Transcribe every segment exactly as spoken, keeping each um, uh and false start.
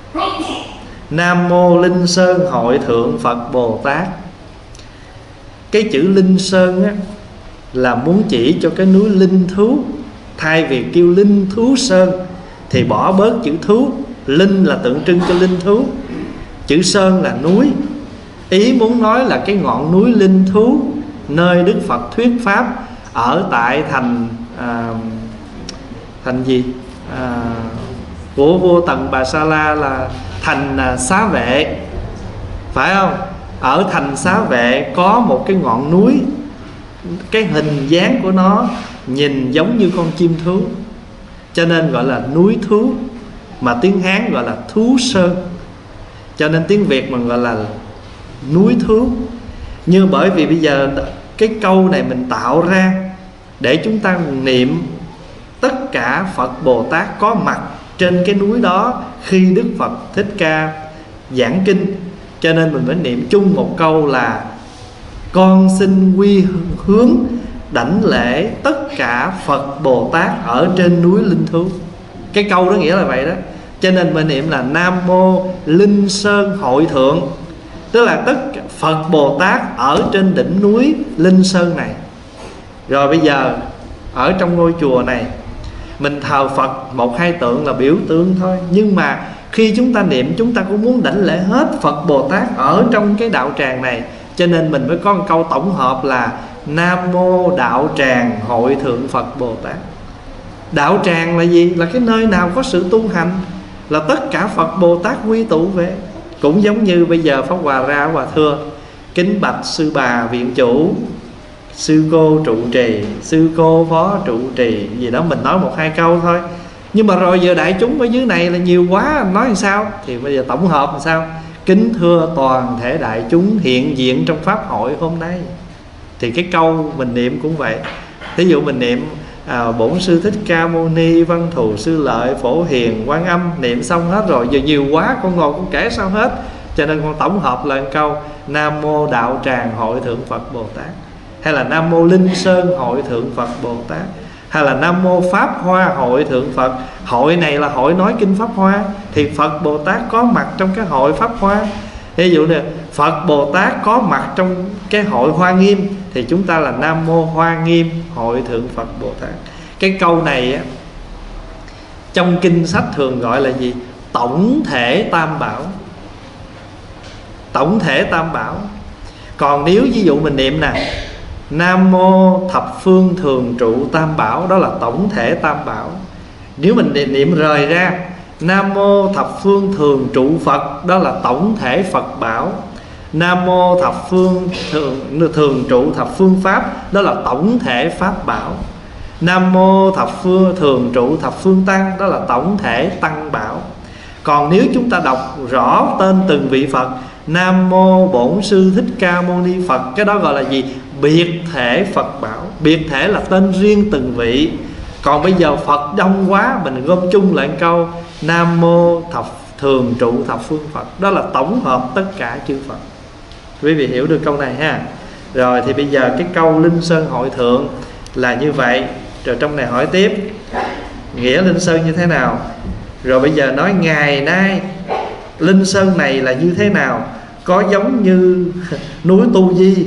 Nam Mô Linh Sơn Hội Thượng Phật Bồ Tát. Cái chữ Linh Sơn á, là muốn chỉ cho cái núi linh thú. Thay vì kêu Linh Thú Sơn thì bỏ bớt chữ thú. Linh là tượng trưng cho linh thú, chữ Sơn là núi. Ý muốn nói là cái ngọn núi linh thú nơi Đức Phật thuyết pháp ở tại thành à, thành gì à, của vua Tần Bà Sa La là thành à, Xá Vệ, phải không? Ở thành Xá Vệ có một cái ngọn núi, cái hình dáng của nó nhìn giống như con chim thú, cho nên gọi là núi thú. Mà tiếng Hán gọi là Thú Sơn, cho nên tiếng Việt mình gọi là núi thú. Nhưng bởi vì bây giờ cái câu này mình tạo ra để chúng ta niệm tất cả Phật Bồ Tát có mặt trên cái núi đó khi Đức Phật Thích Ca giảng kinh, cho nên mình mới niệm chung một câu là con xin quy hướng đảnh lễ tất cả Phật Bồ Tát ở trên núi linh thú. Cái câu đó nghĩa là vậy đó. Cho nên mình niệm là Nam Mô Linh Sơn Hội Thượng, tức là tất cả Phật Bồ Tát ở trên đỉnh núi Linh Sơn này. Rồi bây giờ ở trong ngôi chùa này mình thờ Phật một hai tượng là biểu tượng thôi, nhưng mà khi chúng ta niệm chúng ta cũng muốn đảnh lễ hết Phật Bồ Tát ở trong cái đạo tràng này. Cho nên mình mới có một câu tổng hợp là Nam Mô Đạo Tràng Hội Thượng Phật Bồ Tát. Đạo tràng là gì? Là cái nơi nào có sự tu hành, là tất cả Phật Bồ Tát quy tụ về. Cũng giống như bây giờ Pháp Hòa ra Hòa thưa kính bạch sư bà viện chủ, sư cô trụ trì, sư cô phó trụ trì gì đó, mình nói một hai câu thôi. Nhưng mà rồi giờ đại chúng ở dưới này là nhiều quá, nói làm sao? Thì bây giờ tổng hợp làm sao? Kính thưa toàn thể đại chúng hiện diện trong pháp hội hôm nay. Thì cái câu mình niệm cũng vậy. Thí dụ mình niệm à, Bổn Sư Thích Ca Mâu Ni, Văn Thù Sư Lợi, Phổ Hiền, Quan Âm, niệm xong hết rồi. Giờ nhiều quá con ngồi con kể sao hết. Cho nên con tổng hợp lại câu Nam Mô Đạo Tràng Hội Thượng Phật Bồ Tát, hay là Nam Mô Linh Sơn Hội Thượng Phật Bồ Tát, hay là Nam Mô Pháp Hoa Hội Thượng Phật. Hội này là hội nói kinh Pháp Hoa, thì Phật Bồ Tát có mặt trong cái hội Pháp Hoa. Ví dụ như Phật Bồ Tát có mặt trong cái hội Hoa Nghiêm, thì chúng ta là Nam Mô Hoa Nghiêm Hội Thượng Phật Bồ Tát. Cái câu này á, trong kinh sách thường gọi là gì? Tổng thể Tam Bảo. Tổng thể Tam Bảo. Còn nếu ví dụ mình niệm nè, Nam Mô Thập Phương Thường Trụ Tam Bảo, đó là tổng thể Tam Bảo. Nếu mình niệm rời ra, Nam Mô Thập Phương Thường Trụ Phật, đó là tổng thể Phật Bảo. Nam Mô Thập Phương Thường, thường Trụ Thập Phương Pháp, đó là tổng thể Pháp Bảo. Nam Mô Thập Phương Thường Trụ Thập Phương Tăng, đó là tổng thể Tăng Bảo. Còn nếu chúng ta đọc rõ tên từng vị Phật, Nam Mô Bổn Sư Thích Ca Mâu Ni Phật, cái đó gọi là gì? Biệt thể Phật Bảo. Biệt thể là tên riêng từng vị. Còn bây giờ Phật đông quá, mình gom chung lại câu Nam Mô Thập Thường Trụ Thập Phương Phật, đó là tổng hợp tất cả chư Phật. Quý vị hiểu được câu này ha? Rồi thì bây giờ cái câu Linh Sơn Hội Thượng là như vậy. Rồi trong này hỏi tiếp nghĩa Linh Sơn như thế nào. Rồi bây giờ nói ngày nay Linh Sơn này là như thế nào, có giống như núi Tu Di?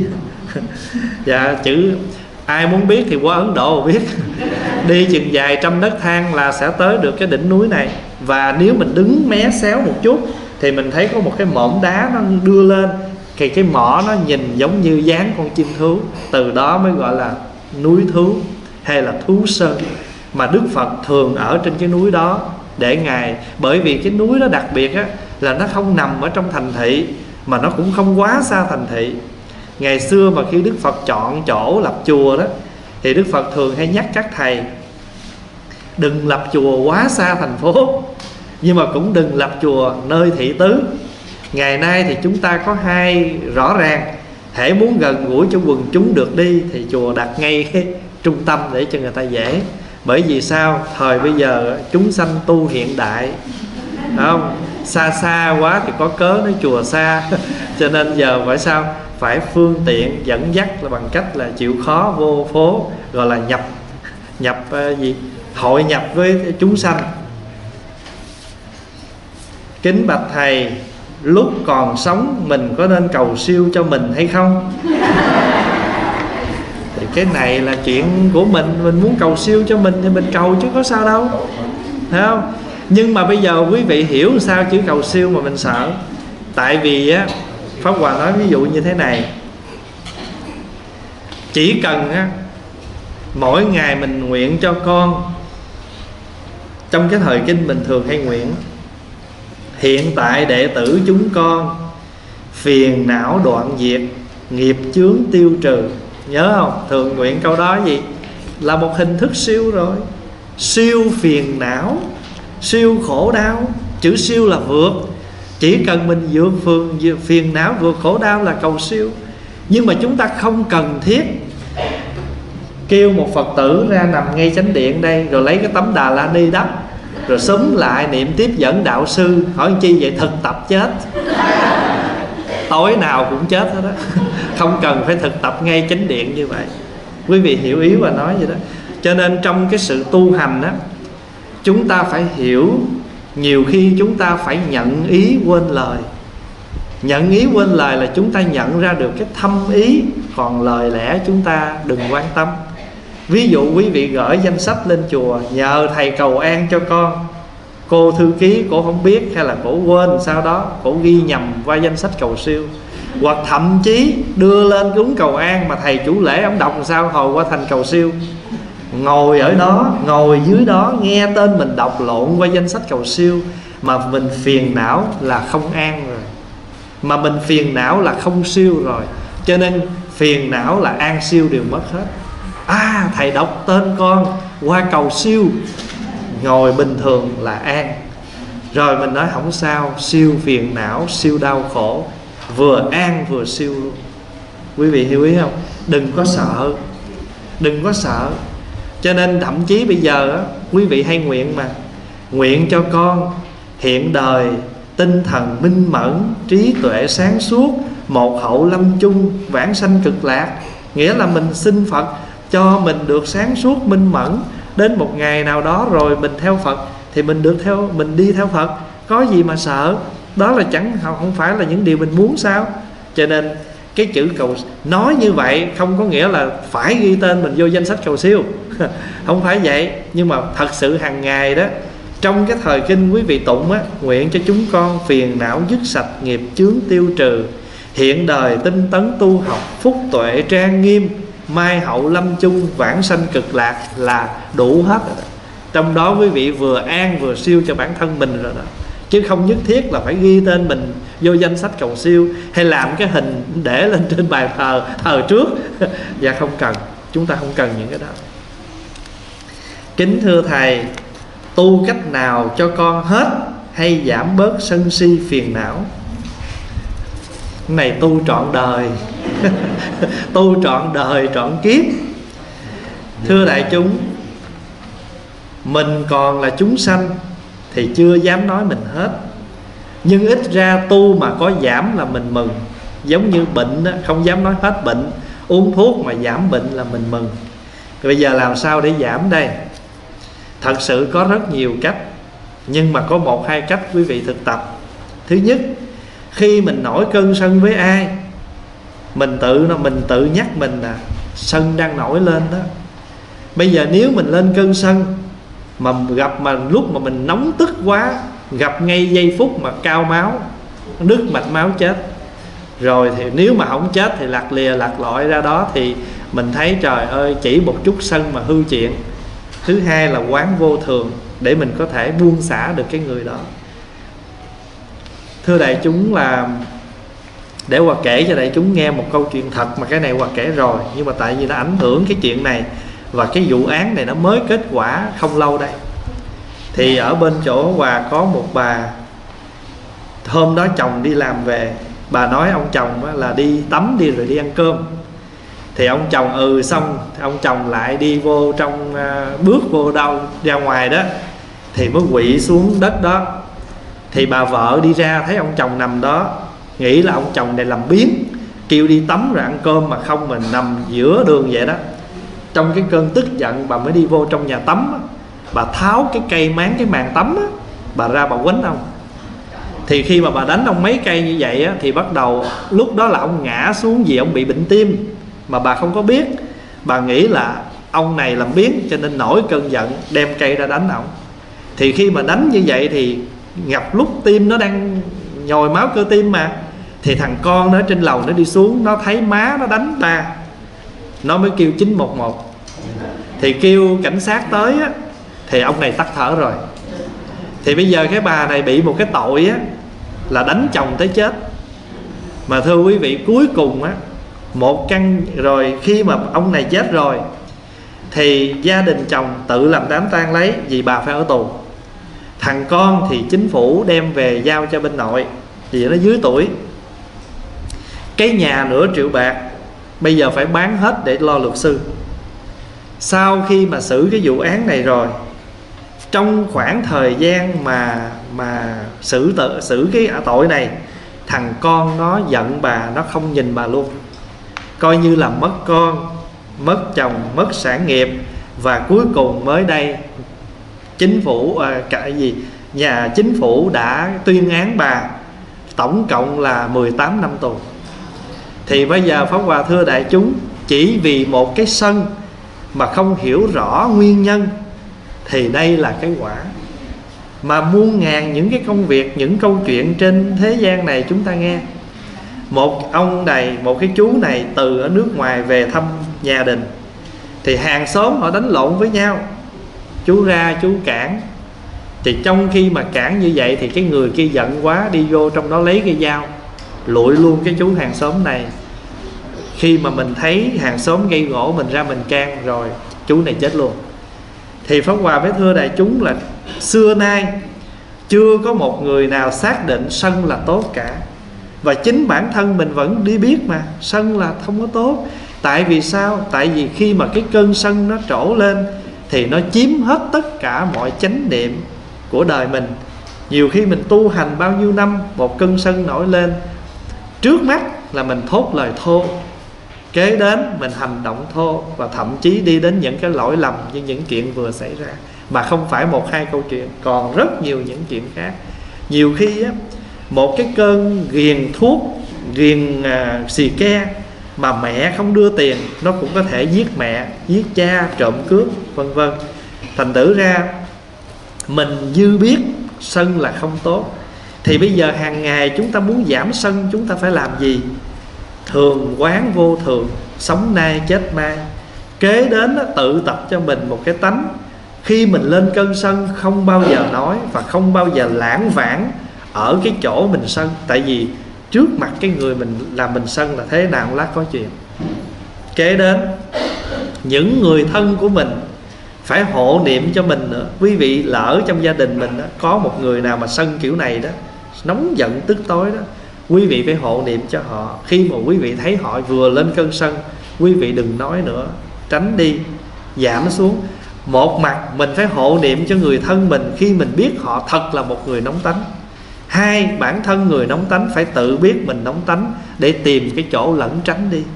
Dạ, chữ ai muốn biết thì qua Ấn Độ biết. Đi chừng vài trăm nấc thang là sẽ tới được cái đỉnh núi này. Và nếu mình đứng mé xéo một chút thì mình thấy có một cái mỏm đá nó đưa lên, thì cái mỏ nó nhìn giống như dáng con chim thú. Từ đó mới gọi là núi thú hay là Thú Sơn. Mà Đức Phật thường ở trên cái núi đó để Ngài, bởi vì cái núi đó đặc biệt á, là nó không nằm ở trong thành thị, mà nó cũng không quá xa thành thị. Ngày xưa mà khi Đức Phật chọn chỗ lập chùa đó, thì Đức Phật thường hay nhắc các thầy đừng lập chùa quá xa thành phố, nhưng mà cũng đừng lập chùa nơi thị tứ. Ngày nay thì chúng ta có hai rõ ràng. Hễ muốn gần gũi cho quần chúng được đi thì chùa đặt ngay cái trung tâm để cho người ta dễ. Bởi vì sao? Thời bây giờ chúng sanh tu hiện đại, không? Xa xa quá thì có cớ nói chùa xa. Cho nên giờ phải sao? Phải phương tiện dẫn dắt là bằng cách là chịu khó vô phố, gọi là nhập nhập uh, gì hội nhập với chúng sanh. Kính bạch thầy, lúc còn sống mình có nên cầu siêu cho mình hay không? Thì cái này là chuyện của mình, mình muốn cầu siêu cho mình thì mình cầu chứ có sao đâu, thấy không? Nhưng mà bây giờ quý vị hiểu sao chữ cầu siêu mà mình sợ. Tại vì á, Pháp Hòa nói ví dụ như thế này: chỉ cần á, mỗi ngày mình nguyện cho con, trong cái thời kinh mình thường hay nguyện: hiện tại đệ tử chúng con phiền não đoạn diệt, nghiệp chướng tiêu trừ. Nhớ không? Thường nguyện câu đó gì? Là một hình thức siêu rồi. Siêu phiền não, siêu khổ đau. Chữ siêu là vượt. Chỉ cần mình vượt phiền, vượt phiền não, vượt khổ đau là cầu siêu. Nhưng mà chúng ta không cần thiết kêu một Phật tử ra nằm ngay chánh điện đây, rồi lấy cái tấm Đà La Ni đắp, rồi xúm lại niệm tiếp dẫn đạo sư. Hỏi chi vậy? Thực tập chết. Tối nào cũng chết hết đó. Không cần phải thực tập ngay chánh điện như vậy. Quý vị hiểu ý và nói vậy đó. Cho nên trong cái sự tu hành á, chúng ta phải hiểu. Nhiều khi chúng ta phải nhận ý quên lời. Nhận ý quên lời là chúng ta nhận ra được cái thâm ý, còn lời lẽ chúng ta đừng quan tâm. Ví dụ quý vị gửi danh sách lên chùa: nhờ thầy cầu an cho con. Cô thư ký cổ không biết, hay là cổ quên, sau đó cổ ghi nhầm qua danh sách cầu siêu. Hoặc thậm chí đưa lên cúng cầu an mà thầy chủ lễ ông đọc làm sao hồi qua thành cầu siêu. Ngồi ở đó, ngồi dưới đó nghe tên mình đọc lộn qua danh sách cầu siêu, mà mình phiền não là không an rồi, mà mình phiền não là không siêu rồi. Cho nên phiền não là an siêu đều mất hết. À, thầy đọc tên con qua cầu siêu, ngồi bình thường là an. Rồi mình nói không sao, siêu phiền não, siêu đau khổ, vừa an vừa siêu luôn. Quý vị hiểu ý không? Đừng có sợ, đừng có sợ. Cho nên thậm chí bây giờ á, quý vị hay nguyện mà, nguyện cho con hiện đời tinh thần minh mẫn, trí tuệ sáng suốt, một hậu lâm chung, vãng sanh cực lạc. Nghĩa là mình xin Phật cho mình được sáng suốt minh mẫn, đến một ngày nào đó rồi mình theo Phật thì mình được theo, mình đi theo Phật. Có gì mà sợ? Đó là chẳng không phải là những điều mình muốn sao? Cho nên cái chữ cầu nói như vậy không có nghĩa là phải ghi tên mình vô danh sách cầu siêu. Không phải vậy. Nhưng mà thật sự hàng ngày đó, trong cái thời kinh quý vị tụng á: nguyện cho chúng con phiền não dứt sạch, nghiệp chướng tiêu trừ, hiện đời tinh tấn tu học, phúc tuệ trang nghiêm, mai hậu lâm chung, vãng sanh cực lạc, là đủ hết rồi đó. Trong đó quý vị vừa an vừa siêu cho bản thân mình rồi đó. Chứ không nhất thiết là phải ghi tên mình vô danh sách cầu siêu, hay làm cái hình để lên trên bàn thờ thờ trước. Dạ không cần. Chúng ta không cần những cái đó. Kính thưa thầy, tu cách nào cho con hết hay giảm bớt sân si phiền não? Cái này tu trọn đời. Tu trọn đời trọn kiếp. Thưa đại chúng, mình còn là chúng sanh thì chưa dám nói mình hết, nhưng ít ra tu mà có giảm là mình mừng. Giống như bệnh đó, không dám nói hết bệnh, uống thuốc mà giảm bệnh là mình mừng. Bây giờ làm sao để giảm đây? Thật sự có rất nhiều cách, nhưng mà có một hai cách quý vị thực tập. Thứ nhất, khi mình nổi cơn sân với ai, mình tự mình tự nhắc mình là sân đang nổi lên đó. Bây giờ nếu mình lên cơn sân mà gặp mà lúc mà mình nóng tức quá, gặp ngay giây phút mà cao máu, đứt mạch máu chết rồi, thì nếu mà không chết thì lạc lìa lạc lọi ra đó, thì mình thấy trời ơi, chỉ một chút sân mà hư chuyện. Thứ hai là quán vô thường, để mình có thể buông xả được cái người đó. Thưa đại chúng, là để Hòa kể cho đại chúng nghe một câu chuyện thật, mà cái này Hòa kể rồi, nhưng mà tại vì nó ảnh hưởng cái chuyện này, và cái vụ án này nó mới kết quả không lâu đây. Thì ở bên chỗ Hòa có một bà, hôm đó chồng đi làm về, bà nói ông chồng là đi tắm đi rồi đi ăn cơm. Thì ông chồng ừ xong, ông chồng lại đi vô trong, bước vô đâu ra ngoài đó, thì mới quỵ xuống đất đó. Thì bà vợ đi ra thấy ông chồng nằm đó, nghĩ là ông chồng này làm biến, kêu đi tắm rồi ăn cơm, mà không, mình nằm giữa đường vậy đó. Trong cái cơn tức giận, bà mới đi vô trong nhà tắm, bà tháo cái cây máng cái màn tắm, bà ra bà quánh ông. Thì khi mà bà đánh ông mấy cây như vậy á, thì bắt đầu lúc đó là ông ngã xuống vì ông bị bệnh tim, mà bà không có biết. Bà nghĩ là ông này làm biếng, cho nên nổi cơn giận đem cây ra đánh ổng. Thì khi mà đánh như vậy thì gặp lúc tim nó đang nhồi máu cơ tim mà, thì thằng con nó trên lầu nó đi xuống, nó thấy má nó đánh ba, nó mới kêu chín một một. Thì kêu cảnh sát tới á, thì ông này tắt thở rồi. Thì bây giờ cái bà này bị một cái tội á, là đánh chồng tới chết. Mà thưa quý vị, cuối cùng á, một căn rồi khi mà ông này chết rồi thì gia đình chồng tự làm đám tang lấy, vì bà phải ở tù. Thằng con thì chính phủ đem về giao cho bên nội, vì nó dưới tuổi. Cái nhà nửa triệu bạc bây giờ phải bán hết để lo luật sư. Sau khi mà xử cái vụ án này rồi, trong khoảng thời gian mà mà xử tự, xử cái tội này, thằng con nó giận bà, nó không nhìn bà luôn, coi như là mất con, mất chồng, mất sản nghiệp. Và cuối cùng mới đây chính phủ à, cả gì nhà chính phủ đã tuyên án bà tổng cộng là mười tám năm tù. Thì bây giờ Pháp Hòa thưa đại chúng, chỉ vì một cái sân mà không hiểu rõ nguyên nhân, thì đây là cái quả. Mà muôn ngàn những cái công việc, những câu chuyện trên thế gian này chúng ta nghe. Một ông này, một cái chú này từ ở nước ngoài về thăm nhà đình, thì hàng xóm họ đánh lộn với nhau, chú ra chú cản. Thì trong khi mà cản như vậy thì cái người kia giận quá, đi vô trong đó lấy cái dao lụi luôn cái chú hàng xóm này. Khi mà mình thấy hàng xóm gây gỗ, mình ra mình can, rồi chú này chết luôn. Thì Pháp Hòa với thưa đại chúng là xưa nay chưa có một người nào xác định sân là tốt cả. Và chính bản thân mình vẫn đi biết mà sân là không có tốt. Tại vì sao? Tại vì khi mà cái cơn sân nó trổ lên thì nó chiếm hết tất cả mọi chánh niệm của đời mình. Nhiều khi mình tu hành bao nhiêu năm, một cơn sân nổi lên, trước mắt là mình thốt lời thô, kế đến mình hành động thô, và thậm chí đi đến những cái lỗi lầm như những chuyện vừa xảy ra. Mà không phải một hai câu chuyện, còn rất nhiều những chuyện khác. Nhiều khi á, một cái cơn ghiền thuốc, ghiền à, xì ke mà mẹ không đưa tiền, nó cũng có thể giết mẹ, giết cha, trộm cướp, vân vân. Thành thử ra mình dư biết sân là không tốt. Thì bây giờ hàng ngày chúng ta muốn giảm sân, chúng ta phải làm gì? Thường quán vô thường, sống nay chết mai. Kế đến đó, tự tập cho mình một cái tánh, khi mình lên cơn sân không bao giờ nói và không bao giờ lãng vãng ở cái chỗ mình sân. Tại vì trước mặt cái người mình làm mình sân là thế nào lát có chuyện. Kế đến những người thân của mình phải hộ niệm cho mình nữa. Quý vị lỡ trong gia đình mình đó, có một người nào mà sân kiểu này đó, nóng giận tức tối đó, quý vị phải hộ niệm cho họ. Khi mà quý vị thấy họ vừa lên cơn sân, quý vị đừng nói nữa, tránh đi, giảm xuống. Một mặt mình phải hộ niệm cho người thân mình khi mình biết họ thật là một người nóng tánh. Hai, bản thân người nóng tánh phải tự biết mình nóng tánh để tìm cái chỗ lẩn tránh đi.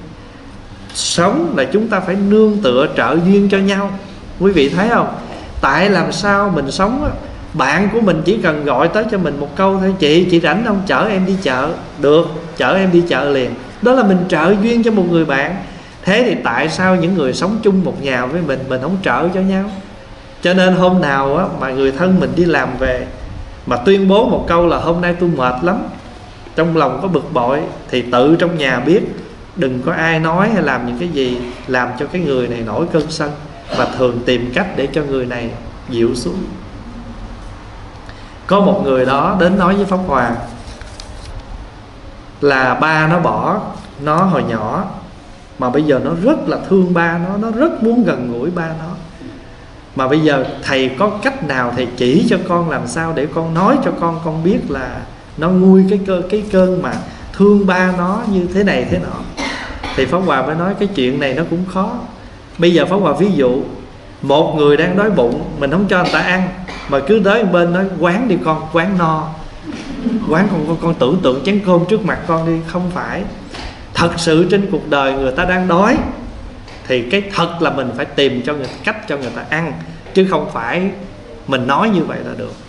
Sống là chúng ta phải nương tựa trợ duyên cho nhau. Quý vị thấy không? Tại làm sao mình sống á, bạn của mình chỉ cần gọi tới cho mình một câu thôi: Chị, chị rảnh không? Chở em đi chợ. Được, chở em đi chợ liền. Đó là mình trợ duyên cho một người bạn. Thế thì tại sao những người sống chung một nhà với mình, mình không trợ cho nhau? Cho nên hôm nào á, mà người thân mình đi làm về mà tuyên bố một câu là hôm nay tôi mệt lắm, trong lòng có bực bội, thì tự trong nhà biết, đừng có ai nói hay làm những cái gì làm cho cái người này nổi cơn sân, và thường tìm cách để cho người này dịu xuống. Có một người đó đến nói với Pháp Hòa là ba nó bỏ nó hồi nhỏ, mà bây giờ nó rất là thương ba nó, nó rất muốn gần gũi ba nó. Mà bây giờ thầy có cách nào thầy chỉ cho con làm sao để con nói cho con con biết là nó nguôi cái cơ cái cơn mà thương ba nó như thế này thế nọ. Thì Pháp Hòa mới nói cái chuyện này nó cũng khó. Bây giờ Pháp Hòa ví dụ một người đang đói bụng, mình không cho người ta ăn, mà cứ tới bên nói quán đi con, quán no, quán con con, con tưởng tượng chén cơm trước mặt con đi. Không phải. Thật sự trên cuộc đời người ta đang đói, thì cái thật là mình phải tìm cho người cách cho người ta ăn, chứ không phải mình nói như vậy là được.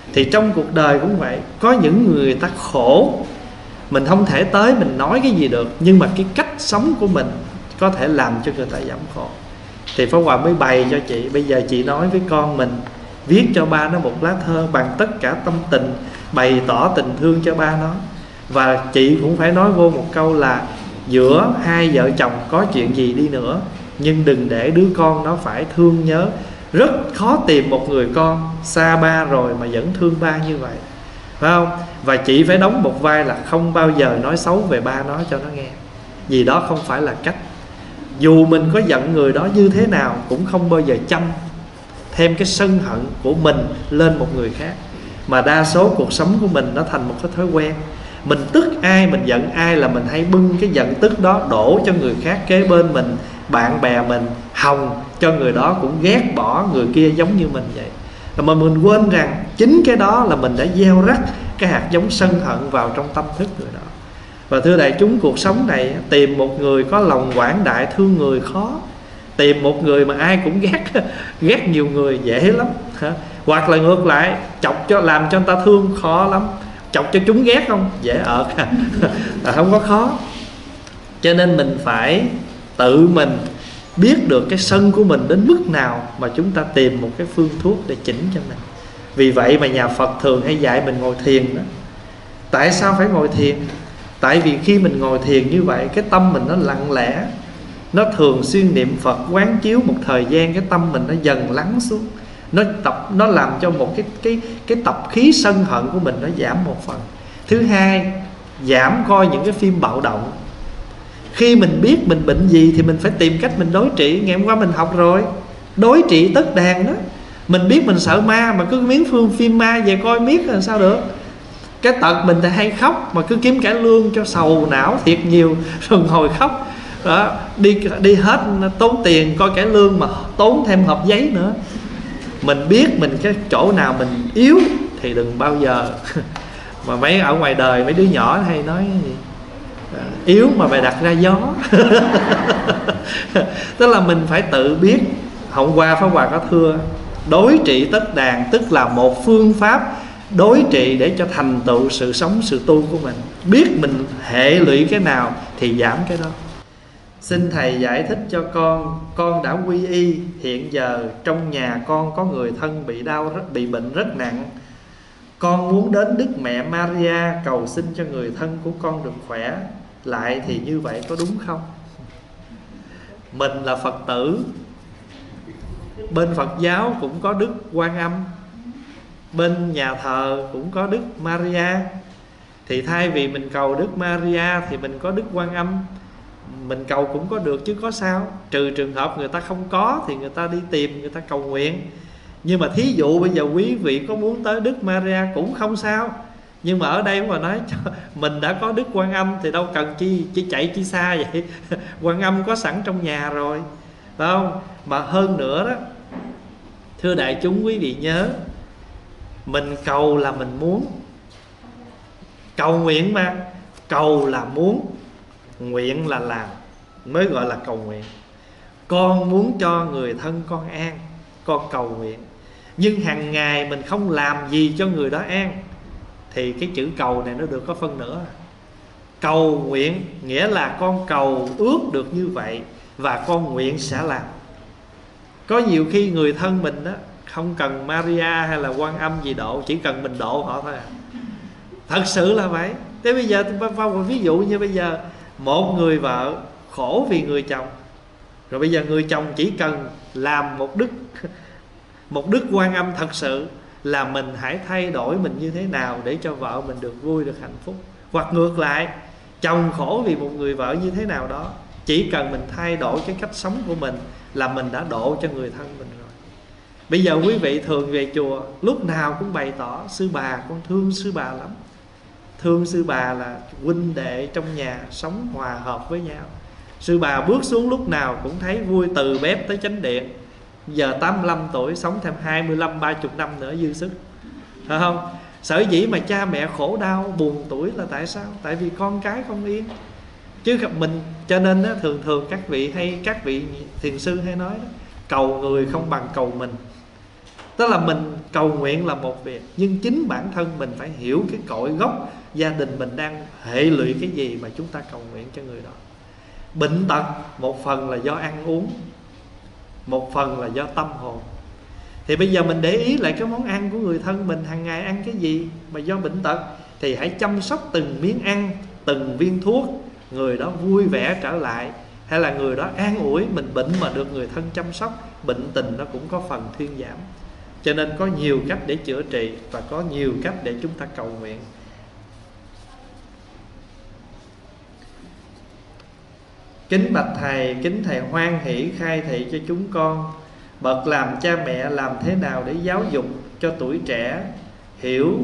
Thì trong cuộc đời cũng vậy, có những người ta khổ, mình không thể tới mình nói cái gì được, nhưng mà cái cách sống của mình có thể làm cho người ta giảm khổ. Thì Pháp Hòa mới bày cho chị, bây giờ chị nói với con mình, viết cho ba nó một lá thơ bằng tất cả tâm tình, bày tỏ tình thương cho ba nó. Và chị cũng phải nói vô một câu là giữa hai vợ chồng có chuyện gì đi nữa, nhưng đừng để đứa con nó phải thương nhớ. Rất khó tìm một người con xa ba rồi mà vẫn thương ba như vậy, phải không? Và chị phải đóng một vai là không bao giờ nói xấu về ba nó cho nó nghe, vì đó không phải là cách. Dù mình có giận người đó như thế nào, cũng không bao giờ chăm thêm cái sân hận của mình lên một người khác. Mà đa số cuộc sống của mình nó thành một cái thói quen, mình tức ai, mình giận ai là mình hay bưng cái giận tức đó đổ cho người khác kế bên mình, bạn bè mình, hòng cho người đó cũng ghét bỏ người kia giống như mình vậy. Mà mình quên rằng chính cái đó là mình đã gieo rắc cái hạt giống sân hận vào trong tâm thức người đó. Và thưa đại chúng, cuộc sống này tìm một người có lòng quảng đại thương người khó. Tìm một người mà ai cũng ghét ghét nhiều người dễ lắm. Hoặc là ngược lại, chọc cho làm cho người ta thương khó lắm. Chọc cho chúng ghét không? Dễ ợt. Không có khó. Cho nên mình phải tự mình biết được cái sân của mình đến mức nào mà chúng ta tìm một cái phương thuốc để chỉnh cho mình. Vì vậy mà nhà Phật thường hay dạy mình ngồi thiền đó. Tại sao phải ngồi thiền? Tại vì khi mình ngồi thiền như vậy, cái tâm mình nó lặng lẽ, nó thường xuyên niệm Phật quán chiếu một thời gian, cái tâm mình nó dần lắng xuống. Nó tập nó làm cho một cái cái cái tập khí sân hận của mình nó giảm một phần. Thứ hai, giảm coi những cái phim bạo động. Khi mình biết mình bệnh gì thì mình phải tìm cách mình đối trị. Ngày hôm qua mình học rồi, đối trị tất đàn đó. Mình biết mình sợ ma mà cứ miếng phương phim ma về coi miết là sao được. Cái tật mình thì hay khóc mà cứ kiếm cải lương cho sầu não thiệt nhiều rồi ngồi khóc đó, đi đi hết tốn tiền coi cải lương mà tốn thêm hộp giấy nữa. Mình biết mình cái chỗ nào mình yếu thì đừng bao giờ mà mấy ở ngoài đời mấy đứa nhỏ hay nói gì? Yếu mà phải đặt ra gió. Tức là mình phải tự biết. Hôm qua Pháp Hòa có thưa, đối trị tất đàn tức là một phương pháp đối trị để cho thành tựu sự sống, sự tu của mình. Biết mình hệ lụy cái nào thì giảm cái đó. Xin Thầy giải thích cho con. Con đã quy y, hiện giờ trong nhà con có người thân bị đau rất bị bệnh rất nặng. Con muốn đến Đức Mẹ Maria cầu xin cho người thân của con được khỏe lại, thì như vậy có đúng không? Mình là Phật tử, bên Phật giáo cũng có Đức Quan Âm, bên nhà thờ cũng có Đức Maria. Thì thay vì mình cầu Đức Maria thì mình có Đức Quan Âm, mình cầu cũng có được chứ có sao. Trừ trường hợp người ta không có thì người ta đi tìm, người ta cầu nguyện. Nhưng mà thí dụ bây giờ quý vị có muốn tới Đức Maria cũng không sao. Nhưng mà ở đây mà nói mình đã có Đức Quan Âm thì đâu cần chi chỉ chạy chi xa vậy. Quan Âm có sẵn trong nhà rồi, phải không? Mà hơn nữa đó, thưa đại chúng, quý vị nhớ, mình cầu là mình muốn, cầu nguyện mà. Cầu là muốn, nguyện là làm, mới gọi là cầu nguyện. Con muốn cho người thân con an, con cầu nguyện. Nhưng hàng ngày mình không làm gì cho người đó an thì cái chữ cầu này nó được có phân nữa. Cầu nguyện nghĩa là con cầu ước được như vậy và con nguyện sẽ làm. Có nhiều khi người thân mình đó không cần Maria hay là Quan Âm gì độ, chỉ cần mình độ họ thôi à. Thật sự là vậy. Thế bây giờ tôi ví dụ như bây giờ một người vợ khổ vì người chồng, rồi bây giờ người chồng chỉ cần làm một đức một đức Quan Âm thật sự, là mình hãy thay đổi mình như thế nào để cho vợ mình được vui, được hạnh phúc. Hoặc ngược lại, chồng khổ vì một người vợ như thế nào đó, chỉ cần mình thay đổi cái cách sống của mình là mình đã độ cho người thân mình rồi. Bây giờ quý vị thường về chùa lúc nào cũng bày tỏ sư bà, con thương sư bà lắm. Thương sư bà là huynh đệ trong nhà sống hòa hợp với nhau. Sư bà bước xuống lúc nào cũng thấy vui, từ bếp tới chánh điện. Giờ tám mươi lăm tuổi, sống thêm hai mươi lăm ba mươi năm nữa dư sức, phải không? Sở dĩ mà cha mẹ khổ đau buồn tuổi là tại sao? Tại vì con cái không yên. Chứ mình, cho nên đó, thường thường các vị hay các vị thiền sư hay nói đó, cầu người không bằng cầu mình. Tức là mình cầu nguyện là một việc, nhưng chính bản thân mình phải hiểu cái cội gốc gia đình mình đang hệ lụy cái gì mà chúng ta cầu nguyện cho người đó. Bệnh tật một phần là do ăn uống, một phần là do tâm hồn. Thì bây giờ mình để ý lại cái món ăn của người thân mình hàng ngày ăn cái gì mà do bệnh tật, thì hãy chăm sóc từng miếng ăn, từng viên thuốc, người đó vui vẻ trở lại. Hay là người đó an ủi, mình bệnh mà được người thân chăm sóc, bệnh tình nó cũng có phần thuyên giảm. Cho nên có nhiều cách để chữa trị, và có nhiều cách để chúng ta cầu nguyện. Kính bạch Thầy, kính Thầy hoan hỷ khai thị cho chúng con, bậc làm cha mẹ làm thế nào để giáo dục cho tuổi trẻ hiểu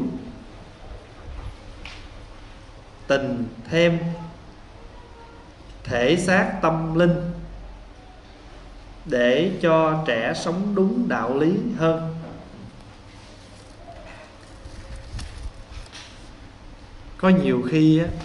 tình thêm thể xác tâm linh, để cho trẻ sống đúng đạo lý hơn. Có nhiều khi á,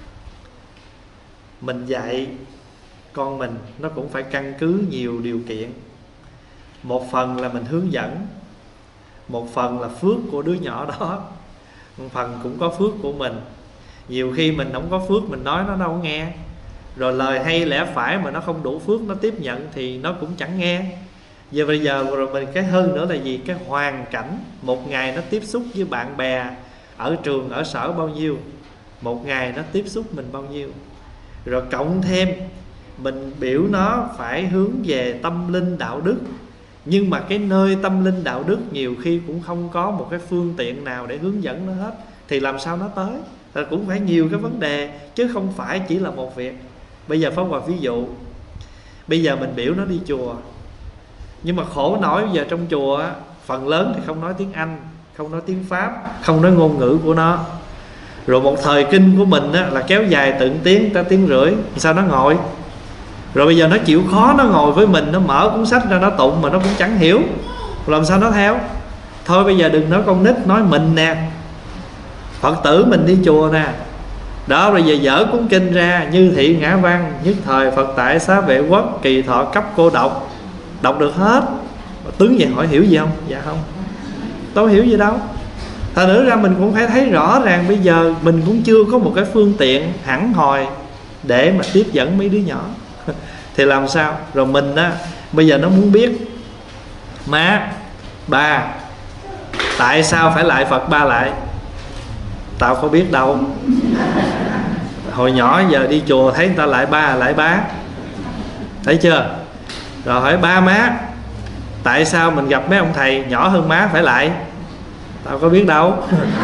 mình dạy con mình nó cũng phải căn cứ nhiều điều kiện. Một phần là mình hướng dẫn, một phần là phước của đứa nhỏ đó, một phần cũng có phước của mình. Nhiều khi mình không có phước, mình nói nó đâu có nghe. Rồi lời hay lẽ phải mà nó không đủ phước nó tiếp nhận thì nó cũng chẳng nghe. Giờ bây giờ rồi mình cái hơn nữa là gì? Cái hoàn cảnh. Một ngày nó tiếp xúc với bạn bè ở trường, ở sở bao nhiêu, một ngày nó tiếp xúc mình bao nhiêu. Rồi cộng thêm mình biểu nó phải hướng về tâm linh đạo đức, nhưng mà cái nơi tâm linh đạo đức nhiều khi cũng không có một cái phương tiện nào để hướng dẫn nó hết, thì làm sao nó tới? Rồi cũng phải nhiều cái vấn đề, chứ không phải chỉ là một việc. Bây giờ Pháp Hòa ví dụ, bây giờ mình biểu nó đi chùa, nhưng mà khổ nổi bây giờ trong chùa á, phần lớn thì không nói tiếng Anh, không nói tiếng Pháp, không nói ngôn ngữ của nó. Rồi một thời kinh của mình á, là kéo dài từng tiếng, ta tiếng rưỡi, sao nó ngồi? Rồi bây giờ nó chịu khó, nó ngồi với mình, nó mở cuốn sách ra nó tụng mà nó cũng chẳng hiểu, làm sao nó theo? Thôi bây giờ đừng nói con nít, nói mình nè, Phật tử mình đi chùa nè. Đó, bây giờ dở cuốn kinh ra, Như Thị Ngã Văn, Nhất Thời Phật Tại Xá Vệ Quốc, Kỳ Thọ Cấp Cô Độc, đọc được hết. Tướng về hỏi hiểu gì không? Dạ không, đâu hiểu gì đâu. Thật nữa ra mình cũng phải thấy rõ ràng bây giờ mình cũng chưa có một cái phương tiện hẳn hoi để mà tiếp dẫn mấy đứa nhỏ. Thì làm sao? Rồi mình á, bây giờ nó muốn biết má, ba, tại sao phải lại Phật ba lại? Tao có biết đâu. Hồi nhỏ giờ đi chùa thấy người ta lại ba, lại bá, thấy chưa? Rồi hỏi ba má, tại sao mình gặp mấy ông thầy nhỏ hơn má phải lại? Tao có biết đâu.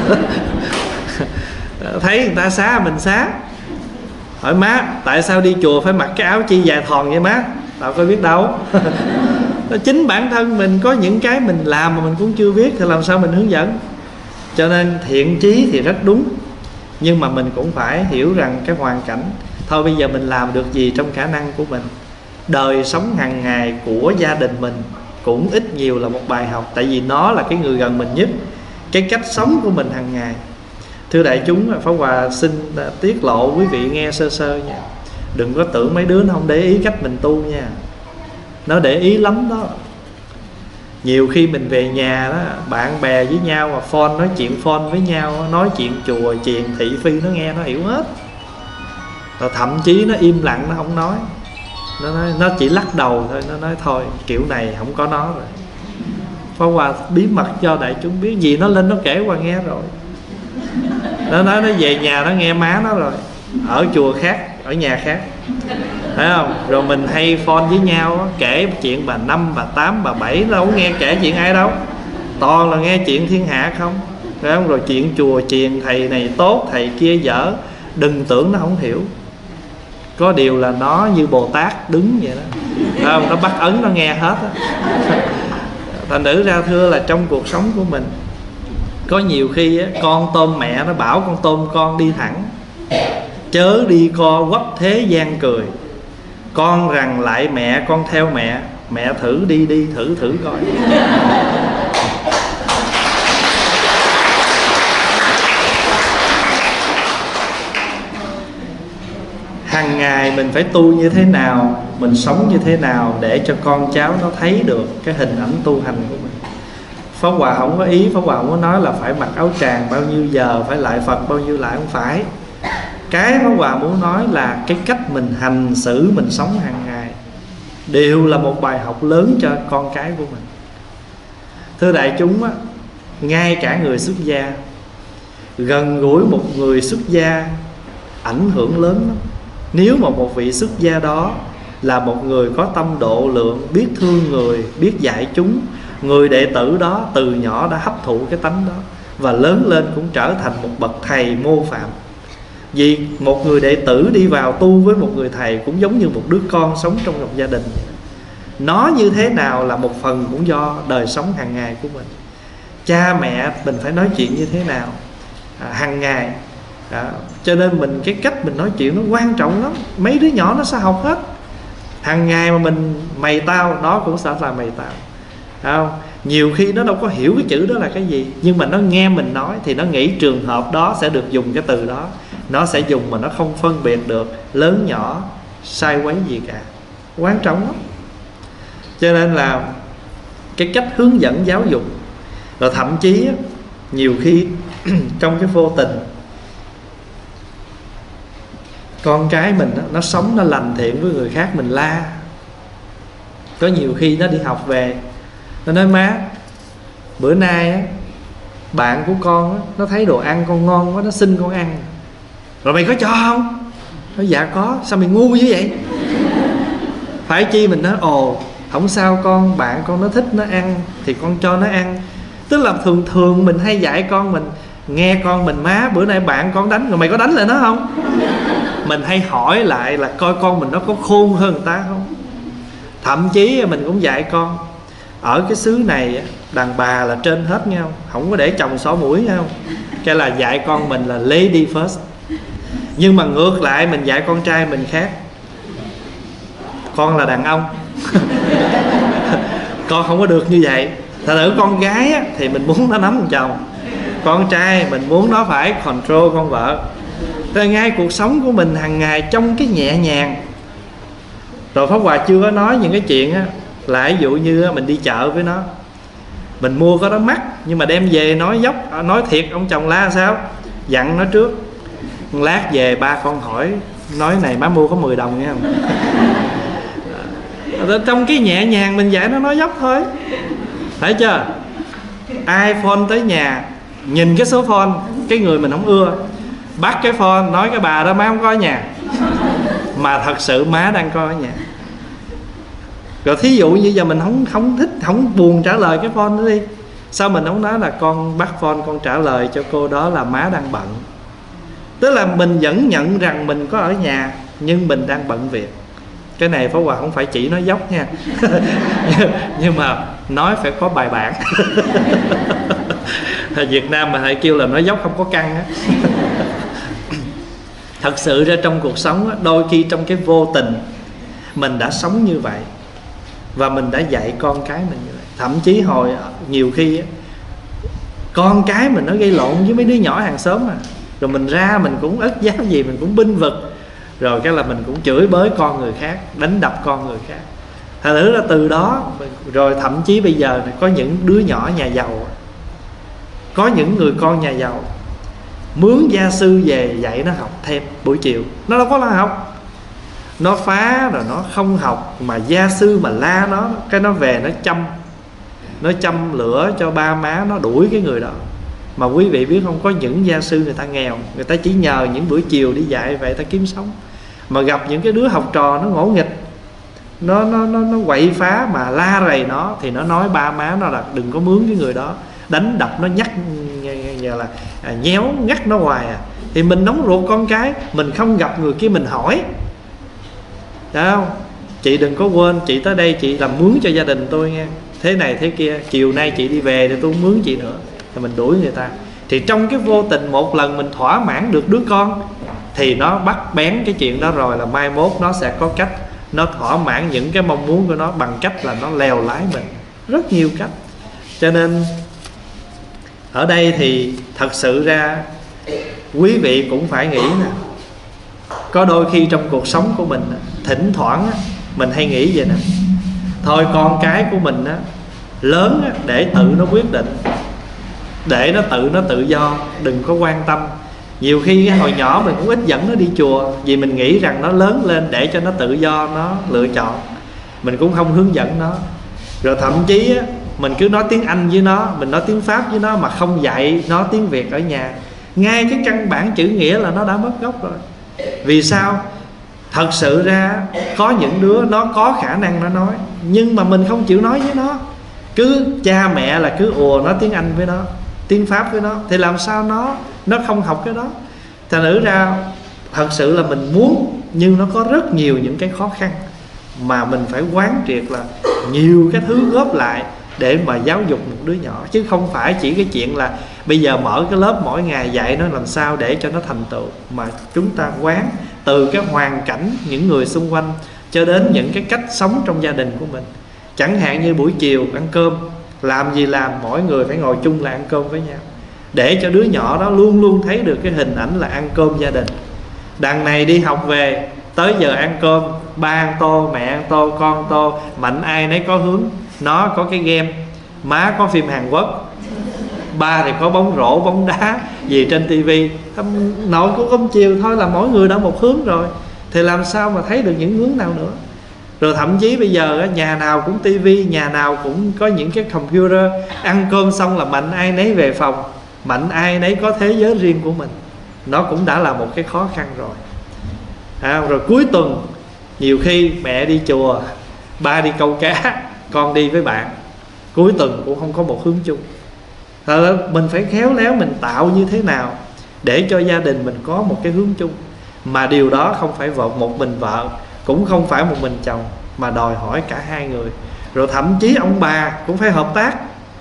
Thấy người ta xá mình xá. Hỏi má, tại sao đi chùa phải mặc cái áo chi dài thòn vậy má? Tao có biết đâu. Chính bản thân mình có những cái mình làm mà mình cũng chưa biết, thì làm sao mình hướng dẫn? Cho nên thiện chí thì rất đúng, nhưng mà mình cũng phải hiểu rằng cái hoàn cảnh. Thôi bây giờ mình làm được gì trong khả năng của mình. Đời sống hàng ngày của gia đình mình cũng ít nhiều là một bài học, tại vì nó là cái người gần mình nhất, cái cách sống của mình hàng ngày. Thưa đại chúng, Pháp Hòa xin tiết lộ quý vị nghe sơ sơ nha. Đừng có tưởng mấy đứa nó không để ý cách mình tu nha, nó để ý lắm đó. Nhiều khi mình về nhà đó, bạn bè với nhau mà phone, nói chuyện phone với nhau, nói chuyện chùa, chuyện thị phi, nó nghe nó hiểu hết. Rồi thậm chí nó im lặng, nó không nói, nó nói, nó chỉ lắc đầu thôi, nó nói thôi kiểu này không có nó rồi. Pháp Hòa bí mật cho đại chúng biết, gì nó lên nó kể qua nghe rồi. Nó nói nó về nhà nó nghe má nó rồi, ở chùa khác, ở nhà khác, thấy không? Rồi mình hay phone với nhau kể chuyện bà Năm, bà Tám, bà Bảy, đâu có nghe kể chuyện ai đâu, toàn là nghe chuyện thiên hạ không, thấy không? Rồi chuyện chùa chuyện thầy này tốt, thầy kia dở. Đừng tưởng nó không hiểu, có điều là nó như Bồ Tát đứng vậy đó, thấy không? Nó bắt ấn nó nghe hết á. Thành nữ ra thưa là trong cuộc sống của mình có nhiều khi á, con tôm mẹ nó bảo con tôm con đi thẳng, chớ đi co quắp thế gian cười. Con rằng lại mẹ, con theo mẹ, mẹ thử đi đi, thử thử coi. Hằng ngày mình phải tu như thế nào, mình sống như thế nào để cho con cháu nó thấy được cái hình ảnh tu hành của mình. Pháp Hòa không có ý, Pháp Hòa không có nói là phải mặc áo tràng bao nhiêu giờ, phải lại Phật bao nhiêu lại, không phải. Cái Pháp Hòa muốn nói là cái cách mình hành xử, mình sống hàng ngày đều là một bài học lớn cho con cái của mình. Thưa đại chúng á, ngay cả người xuất gia, gần gũi một người xuất gia ảnh hưởng lớn lắm. Nếu mà một vị xuất gia đó là một người có tâm độ lượng, biết thương người, biết dạy chúng, người đệ tử đó từ nhỏ đã hấp thụ cái tánh đó và lớn lên cũng trở thành một bậc thầy mô phạm. Vì một người đệ tử đi vào tu với một người thầy cũng giống như một đứa con sống trong một gia đình. Nó như thế nào là một phần cũng do đời sống hàng ngày của mình. Cha mẹ mình phải nói chuyện như thế nào à, hàng ngày à, cho nên mình cái cách mình nói chuyện nó quan trọng lắm. Mấy đứa nhỏ nó sẽ học hết. Hàng ngày mà mình mày tao, nó cũng sẽ là mày tao, không? Nhiều khi nó đâu có hiểu cái chữ đó là cái gì, nhưng mà nó nghe mình nói thì nó nghĩ trường hợp đó sẽ được dùng cái từ đó. Nó sẽ dùng mà nó không phân biệt được lớn nhỏ, sai quấy gì cả. Quan trọng lắm. Cho nên là cái cách hướng dẫn giáo dục, rồi thậm chí nhiều khi trong cái vô tình con cái mình đó, nó sống nó lành thiện với người khác mình la. Có nhiều khi nó đi học về, nó nói má, bữa nay á, bạn của con á, nó thấy đồ ăn con ngon quá, nó xin con ăn. Rồi mày có cho không? Nói dạ có. Sao mày ngu như vậy? Phải chi mình nói ồ không sao con, bạn con nó thích nó ăn thì con cho nó ăn. Tức là thường thường mình hay dạy con mình, nghe con mình má bữa nay bạn con đánh rồi mày có đánh lại nó không? Mình hay hỏi lại là coi con mình nó có khôn hơn người ta không. Thậm chí mình cũng dạy con, ở cái xứ này đàn bà là trên hết nghe không? Không có để chồng xỏ mũi nghe không? Cái là dạy con mình là lady first. Nhưng mà ngược lại mình dạy con trai mình khác. Con là đàn ông con không có được như vậy. Thật sự con gái á, thì mình muốn nó nắm con chồng. Con trai mình muốn nó phải control con vợ. Rồi ngay cuộc sống của mình hàng ngày trong cái nhẹ nhàng. Rồi Pháp Hòa chưa có nói những cái chuyện á, là ví dụ như mình đi chợ với nó, mình mua có đó mắc, nhưng mà đem về nói dốc, nói thiệt ông chồng la sao, dặn nó trước. Lát về ba con hỏi, nói này má mua có mười đồng nghe không? Trong cái nhẹ nhàng mình dạy nó nói dốc thôi. Thấy chưa? iPhone tới nhà, nhìn cái số phone, cái người mình không ưa, bắt cái phone, nói cái bà đó má không có ở nhà, mà thật sự má đang coi ở nhà. Rồi thí dụ như giờ mình không không thích, không buồn trả lời cái phone đó đi, sao mình không nói là con bắt phone con trả lời cho cô đó là má đang bận. Tức là mình vẫn nhận rằng mình có ở nhà, nhưng mình đang bận việc. Cái này Pháp Hòa không phải chỉ nói dốc nha nhưng mà nói phải có bài bản Việt Nam mà hãy kêu là nói dốc không có căng á. Thật sự ra trong cuộc sống á, đôi khi trong cái vô tình mình đã sống như vậy, và mình đã dạy con cái mình như vậy. Thậm chí hồi nhiều khi á, con cái mình nó gây lộn với mấy đứa nhỏ hàng xóm mà, rồi mình ra mình cũng ức giá gì, mình cũng binh vực, rồi cái là mình cũng chửi bới con người khác, đánh đập con người khác. Thành thử là từ đó, rồi thậm chí bây giờ có những đứa nhỏ nhà giàu, có những người con nhà giàu mướn gia sư về dạy nó học thêm buổi chiều. Nó đâu có là học, nó phá rồi nó không học, mà gia sư mà la nó, cái nó về nó châm Nó châm lửa cho ba má nó, đuổi cái người đó. Mà quý vị biết không, có những gia sư người ta nghèo, người ta chỉ nhờ những buổi chiều đi dạy vậy ta kiếm sống. Mà gặp những cái đứa học trò nó ngỗ nghịch, Nó nó nó, nó quậy phá mà la rầy nó, thì nó nói ba má nó là đừng có mướn cái người đó, đánh đập nó, nhắc như là à, nhéo ngắt nó hoài à. Thì mình nóng ruột con cái, mình không gặp người kia mình hỏi, thấy không? Chị đừng có quên, chị tới đây chị làm mướn cho gia đình tôi nha, thế này thế kia, chiều nay chị đi về thì tôi không mướn chị nữa. Thì mình đuổi người ta. Thì trong cái vô tình một lần mình thỏa mãn được đứa con, thì nó bắt bén cái chuyện đó rồi, là mai mốt nó sẽ có cách nó thỏa mãn những cái mong muốn của nó bằng cách là nó lèo lái mình. Rất nhiều cách. Cho nên ở đây thì thật sự ra quý vị cũng phải nghĩ nè, có đôi khi trong cuộc sống của mình thỉnh thoảng mình hay nghĩ vậy nè, thôi con cái của mình á, lớn á, để tự nó quyết định, để nó tự nó tự do, đừng có quan tâm. Nhiều khi hồi nhỏ mình cũng ít dẫn nó đi chùa, vì mình nghĩ rằng nó lớn lên để cho nó tự do nó lựa chọn, mình cũng không hướng dẫn nó. Rồi thậm chí á, mình cứ nói tiếng Anh với nó, mình nói tiếng Pháp với nó, mà không dạy nó tiếng Việt ở nhà. Ngay cái căn bản chữ nghĩa là nó đã mất gốc rồi. Vì sao? Thật sự ra có những đứa nó có khả năng nó nói, nhưng mà mình không chịu nói với nó. Cứ cha mẹ là cứ ùa nói tiếng Anh với nó, tiếng Pháp với nó, thì làm sao nó nó không học cái đó. Thành thử ra thật sự là mình muốn, nhưng nó có rất nhiều những cái khó khăn mà mình phải quán triệt là nhiều cái thứ góp lại để mà giáo dục một đứa nhỏ. Chứ không phải chỉ cái chuyện là bây giờ mở cái lớp mỗi ngày dạy nó làm sao để cho nó thành tựu, mà chúng ta quán từ cái hoàn cảnh những người xung quanh cho đến những cái cách sống trong gia đình của mình. Chẳng hạn như buổi chiều ăn cơm, làm gì làm mỗi người phải ngồi chung là ăn cơm với nhau, để cho đứa nhỏ đó luôn luôn thấy được cái hình ảnh là ăn cơm gia đình. Đằng này đi học về tới giờ ăn cơm, ba ăn tô, mẹ ăn tô, con ăn tô, mạnh ai nấy có hướng. Nó có cái game, má có phim Hàn Quốc, ba thì có bóng rổ, bóng đá gì trên tivi. Nội của cơm chiều thôi là mỗi người đã một hướng rồi, thì làm sao mà thấy được những hướng nào nữa. Rồi thậm chí bây giờ nhà nào cũng tivi, nhà nào cũng có những cái computer. Ăn cơm xong là mạnh ai nấy về phòng, mạnh ai nấy có thế giới riêng của mình. Nó cũng đã là một cái khó khăn rồi. à, Rồi cuối tuần nhiều khi mẹ đi chùa, ba đi câu cá, con đi với bạn, cuối tuần cũng không có một hướng chung. Thật mình phải khéo léo mình tạo như thế nào để cho gia đình mình có một cái hướng chung. Mà điều đó không phải vợ một mình vợ, cũng không phải một mình chồng, mà đòi hỏi cả hai người. Rồi thậm chí ông bà cũng phải hợp tác.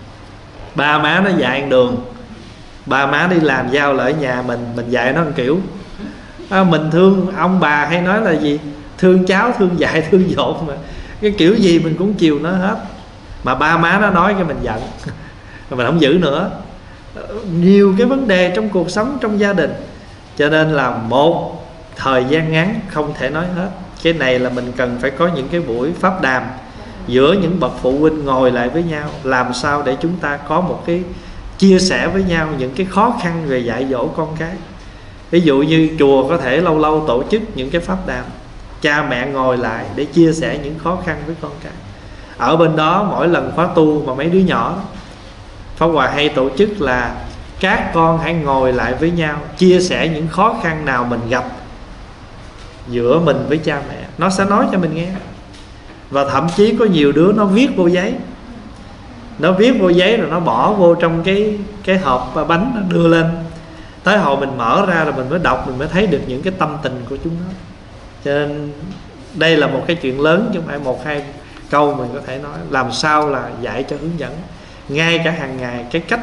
Ba má nó dạy đường, ba má đi làm giao lại ở nhà mình, mình dạy nó một kiểu. à, Mình thương ông bà hay nói là gì? Thương cháu, thương dạy, thương dỗ mà. Cái kiểu gì mình cũng chiều nó hết. Mà ba má nó nói cái mình giận mình không giữ nữa. Nhiều cái vấn đề trong cuộc sống, trong gia đình. Cho nên là một thời gian ngắn không thể nói hết. Cái này là mình cần phải có những cái buổi pháp đàm giữa những bậc phụ huynh ngồi lại với nhau, làm sao để chúng ta có một cái chia sẻ với nhau những cái khó khăn về dạy dỗ con cái. Ví dụ như chùa có thể lâu lâu tổ chức những cái pháp đàm, cha mẹ ngồi lại để chia sẻ những khó khăn với con cái. Ở bên đó mỗi lần khóa tu mà mấy đứa nhỏ, Pháp Hòa hay tổ chức là các con hãy ngồi lại với nhau, chia sẻ những khó khăn nào mình gặp giữa mình với cha mẹ. Nó sẽ nói cho mình nghe. Và thậm chí có nhiều đứa nó viết vô giấy, nó viết vô giấy rồi nó bỏ vô trong cái cái hộp bánh, nó đưa lên. Tới hồi mình mở ra rồi mình mới đọc, mình mới thấy được những cái tâm tình của chúng nó. Cho nên đây là một cái chuyện lớn, chứ không phải một hai câu mình có thể nói. Làm sao là dạy cho hướng dẫn ngay cả hàng ngày, cái cách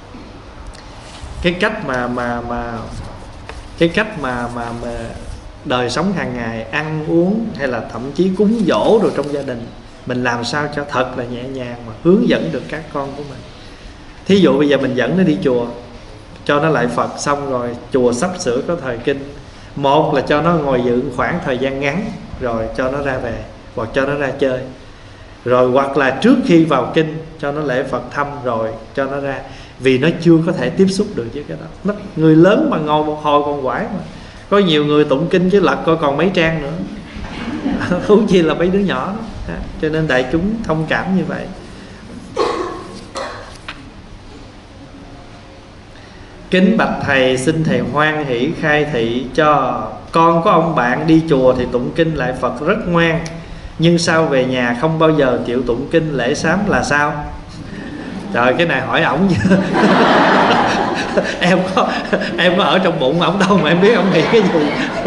cái cách mà mà mà cái cách mà mà, mà đời sống hàng ngày, ăn uống hay là thậm chí cúng dỗ rồi trong gia đình, mình làm sao cho thật là nhẹ nhàng mà hướng dẫn được các con của mình. Thí dụ bây giờ mình dẫn nó đi chùa, cho nó lại Phật, xong rồi chùa sắp sửa có thời kinh, một là cho nó ngồi dự khoảng thời gian ngắn rồi cho nó ra về, hoặc cho nó ra chơi. Rồi hoặc là trước khi vào kinh cho nó lễ Phật thăm rồi cho nó ra. Vì nó chưa có thể tiếp xúc được với cái đó. Nó, người lớn mà ngồi một hồi còn quải mà. Có nhiều người tụng kinh chứ lật coi còn mấy trang nữa, huống chi là mấy đứa nhỏ đó. Cho nên đại chúng thông cảm như vậy. Kính bạch thầy, xin thầy hoan hỷ khai thị cho con có ông bạn đi chùa thì tụng kinh lại Phật rất ngoan, nhưng sao về nhà không bao giờ chịu tụng kinh lễ sám là sao? Trời, cái này hỏi ổng chứ. em có em có ở trong bụng ổng đâu mà em biết ổng nghĩ cái gì.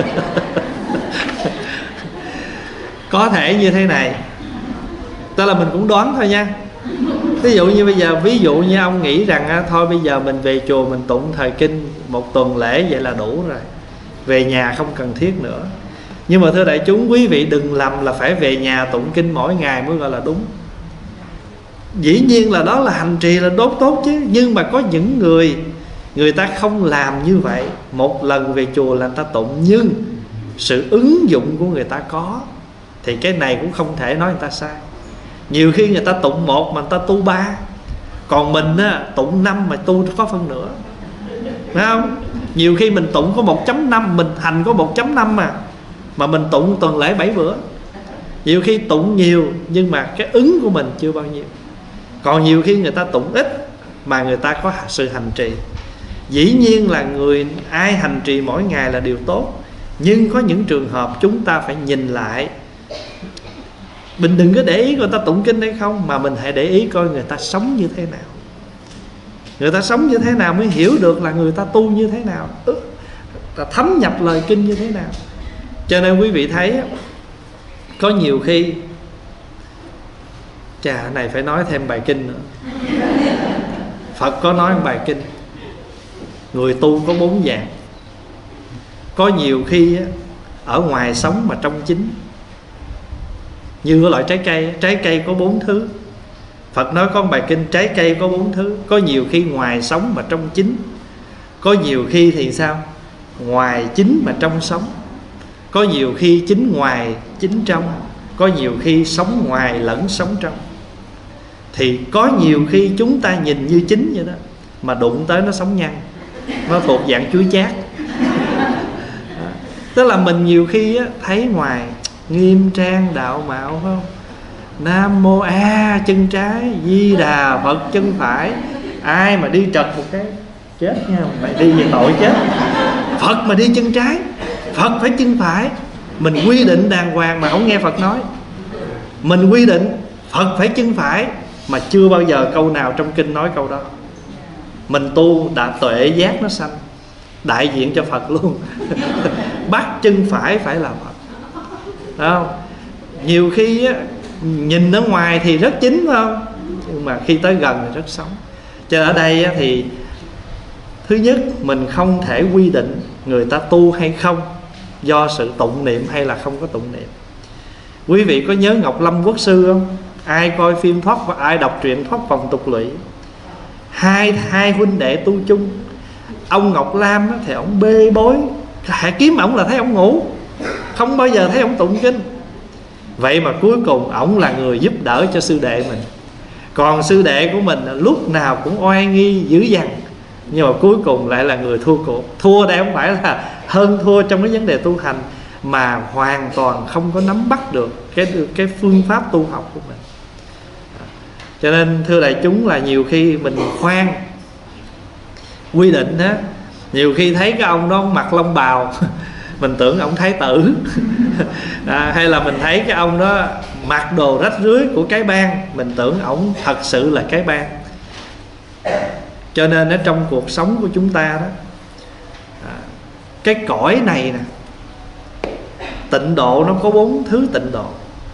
Có thể như thế này, tức là mình cũng đoán thôi nha. Ví dụ như bây giờ, ví dụ như ông nghĩ rằng á, thôi bây giờ mình về chùa mình tụng thời kinh một tuần lễ vậy là đủ rồi, về nhà không cần thiết nữa. Nhưng mà thưa đại chúng, quý vị đừng lầm là phải về nhà tụng kinh mỗi ngày mới gọi là đúng. Dĩ nhiên là đó là hành trì là tốt tốt chứ. Nhưng mà có những người, người ta không làm như vậy. Một lần về chùa là người ta tụng, nhưng sự ứng dụng của người ta có, thì cái này cũng không thể nói người ta sai. Nhiều khi người ta tụng một mà người ta tu ba, còn mình á, tụng năm mà tu có phân nửa, phải không? Nhiều khi mình tụng có một chấm năm, mình hành có một chấm năm mà Mà mình tụng tuần lễ bảy bữa. Nhiều khi tụng nhiều nhưng mà cái ứng của mình chưa bao nhiêu. Còn nhiều khi người ta tụng ít mà người ta có sự hành trì. Dĩ nhiên là người ai hành trì mỗi ngày là điều tốt, nhưng có những trường hợp chúng ta phải nhìn lại. Mình đừng có để ý người ta tụng kinh hay không, mà mình hãy để ý coi người ta sống như thế nào. Người ta sống như thế nào mới hiểu được là người ta tu như thế nào, là thấm nhập lời kinh như thế nào. Cho nên quý vị thấy có nhiều khi, chà này phải nói thêm bài kinh nữa. Phật có nói bài kinh, người tu có bốn dạng. Có nhiều khi ở ngoài sống mà trong chính. Như cái loại trái cây, trái cây có bốn thứ. Phật nói có bài kinh trái cây có bốn thứ. Có nhiều khi ngoài sống mà trong chính. Có nhiều khi thì sao? Ngoài chính mà trong sống. Có nhiều khi chính ngoài chính trong. Có nhiều khi sống ngoài lẫn sống trong. Thì có nhiều khi chúng ta nhìn như chính vậy đó, mà đụng tới nó sống nhăn, nó thuộc dạng chuối chát. Tức là mình nhiều khi á, thấy ngoài nghiêm trang đạo mạo, phải không? Nam mô A chân trái, Di Đà Phật chân phải. Ai mà đi trật một cái chết nha, mày đi về tội chết. Phật mà đi chân trái, Phật phải chân phải. Mình quy định đàng hoàng mà không nghe Phật nói. Mình quy định Phật phải chân phải, mà chưa bao giờ câu nào trong kinh nói câu đó. Mình tu đã tuệ giác nó sanh, đại diện cho Phật luôn. Bắt chân phải phải là Phật. Đúng không? Nhiều khi á, nhìn ở ngoài thì rất chính, phải không? Nhưng mà khi tới gần thì rất sống. Cho nên ở đây á, thì thứ nhất, mình không thể quy định người ta tu hay không do sự tụng niệm hay là không có tụng niệm. Quý vị có nhớ Ngọc Lâm Quốc Sư không? Ai coi phim Thoát và ai đọc truyện Thoát Vòng Tục Lụy, hai hai huynh đệ tu chung. Ông Ngọc Lam á, thì ông bê bối, hạ kiếm ổng là thấy ổng ngủ, không bao giờ thấy ổng tụng kinh. Vậy mà cuối cùng ổng là người giúp đỡ cho sư đệ mình. Còn sư đệ của mình lúc nào cũng oai nghi dữ dằn, nhưng mà cuối cùng lại là người thua cuộc. Thua đây không phải là hơn thua trong cái vấn đề tu hành, mà hoàn toàn không có nắm bắt được cái, cái phương pháp tu học của mình. Cho nên thưa đại chúng là nhiều khi mình khoan quy định á, nhiều khi thấy cái ông đó mặc long bào mình tưởng ông thái tử. À, hay là mình thấy cái ông đó mặc đồ rách rưới của cái bang, mình tưởng ổng thật sự là cái bang. Cho nên ở trong cuộc sống của chúng ta đó, à, cái cõi này nè, tịnh độ nó có bốn thứ tịnh độ.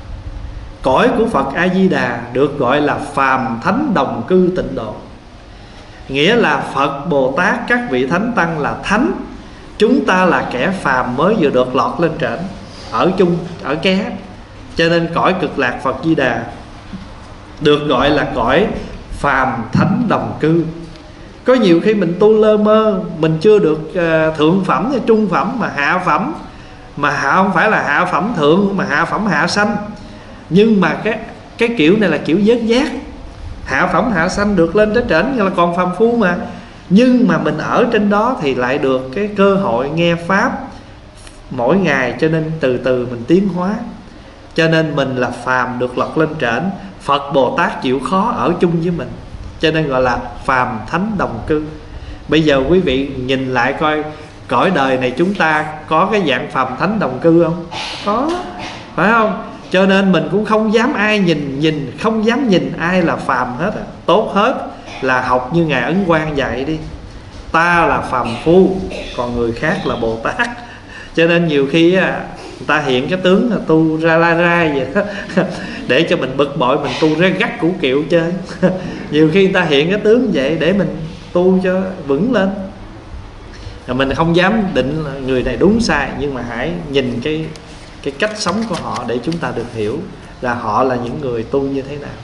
Cõi của Phật A Di Đà được gọi là phàm thánh đồng cư tịnh độ, nghĩa là Phật Bồ Tát các vị thánh tăng là thánh, chúng ta là kẻ phàm mới vừa được lọt lên trển, ở chung ở ké. Cho nên cõi cực lạc Phật Di Đà được gọi là cõi phàm thánh đồng cư. Có nhiều khi mình tu lơ mơ, mình chưa được uh, thượng phẩm hay trung phẩm, mà hạ phẩm, mà hạ không phải là hạ phẩm thượng, mà hạ phẩm hạ sanh. Nhưng mà cái cái kiểu này là kiểu vớt giác. Hạ phẩm hạ sanh được lên tới trển, là còn phàm phu mà. Nhưng mà mình ở trên đó thì lại được cái cơ hội nghe pháp mỗi ngày, cho nên từ từ mình tiến hóa. Cho nên mình là phàm được lọt lên trển, Phật Bồ Tát chịu khó ở chung với mình, cho nên gọi là phàm thánh đồng cư. Bây giờ quý vị nhìn lại coi cõi đời này chúng ta có cái dạng phàm thánh đồng cư không? Có, phải không? Cho nên mình cũng không dám ai nhìn nhìn không dám nhìn ai là phàm hết. Tốt hết là học như Ngài Ấn Quang dạy đi, ta là phàm phu, còn người khác là Bồ Tát. Cho nên nhiều khi á, người ta hiện cái tướng là tu ra la ra vậy đó, để cho mình bực bội, mình tu ra gắt củ kiệu chơi. Nhiều khi người ta hiện cái tướng vậy để mình tu cho vững lên. Rồi mình không dám định là người này đúng sai, nhưng mà hãy nhìn cái cái cách sống của họ để chúng ta được hiểu là họ là những người tu như thế nào.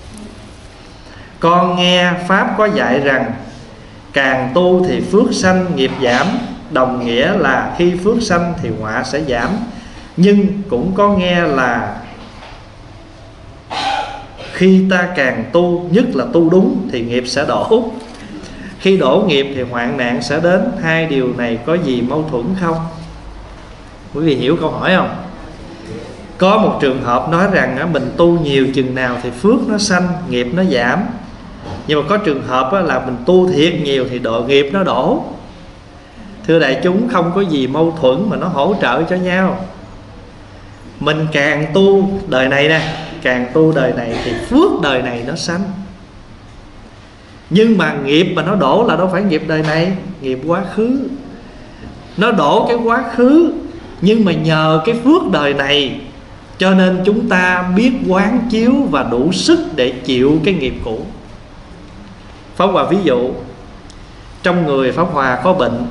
Con nghe Pháp có dạy rằng càng tu thì phước sanh nghiệp giảm, đồng nghĩa là khi phước sanh thì họa sẽ giảm. Nhưng cũng có nghe là Khi ta càng tu, nhất là tu đúng, thì nghiệp sẽ đổ. Khi đổ nghiệp thì hoạn nạn sẽ đến. Hai điều này có gì mâu thuẫn không? Quý vị hiểu câu hỏi không? Có một trường hợp nói rằng mình tu nhiều chừng nào thì phước nó sanh, nghiệp nó giảm. Nhưng mà có trường hợp là mình tu thiệt nhiều thì độ nghiệp nó đổ. Thưa đại chúng, không có gì mâu thuẫn mà nó hỗ trợ cho nhau. Mình càng tu đời này nè, càng tu đời này thì phước đời này nó sanh. Nhưng mà nghiệp mà nó đổ là đâu phải nghiệp đời này, nghiệp quá khứ. Nó đổ cái quá khứ, nhưng mà nhờ cái phước đời này cho nên chúng ta biết quán chiếu và đủ sức để chịu cái nghiệp cũ. Pháp Hòa ví dụ, trong người Pháp Hòa có bệnh,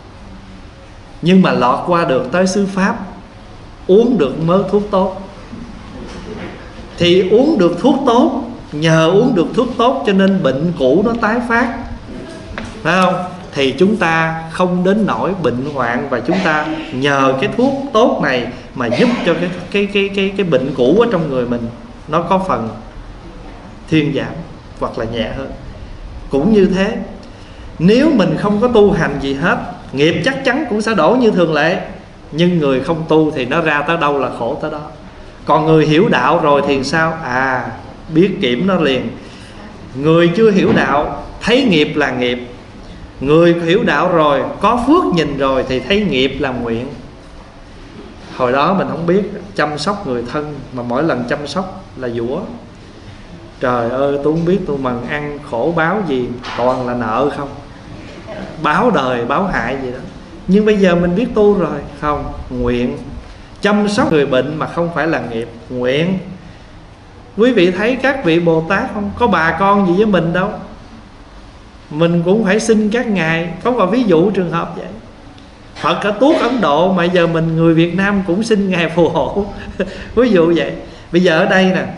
nhưng mà lọt qua được tới xứ Pháp, uống được mớ thuốc tốt. Thì uống được thuốc tốt, nhờ uống được thuốc tốt cho nên bệnh cũ nó tái phát, phải không? Thì chúng ta không đến nỗi bệnh hoạn, và chúng ta nhờ cái thuốc tốt này mà giúp cho cái cái cái cái cái bệnh cũ ở trong người mình nó có phần thuyên giảm hoặc là nhẹ hơn. Cũng như thế, nếu mình không có tu hành gì hết, nghiệp chắc chắn cũng sẽ đổ như thường lệ. Nhưng người không tu thì nó ra tới đâu là khổ tới đó. Còn người hiểu đạo rồi thì sao? À, biết kiểm nó liền. Người chưa hiểu đạo thấy nghiệp là nghiệp. Người hiểu đạo rồi, có phước nhìn rồi thì thấy nghiệp là nguyện. Hồi đó mình không biết, chăm sóc người thân mà mỗi lần chăm sóc là dũa. Trời ơi, tôi không biết tôi mần ăn khổ báo gì, toàn là nợ không, báo đời báo hại gì đó. Nhưng bây giờ mình biết tu rồi, không, nguyện. Chăm sóc người bệnh mà không phải là nghiệp, nguyện. Quý vị thấy các vị Bồ Tát không có bà con gì với mình đâu, mình cũng phải xin các ngài. Có một ví dụ trường hợp vậy. Phật ở tuốt Ấn Độ mà giờ mình người Việt Nam cũng xin ngài phù hộ. Ví dụ vậy. Bây giờ ở đây nè,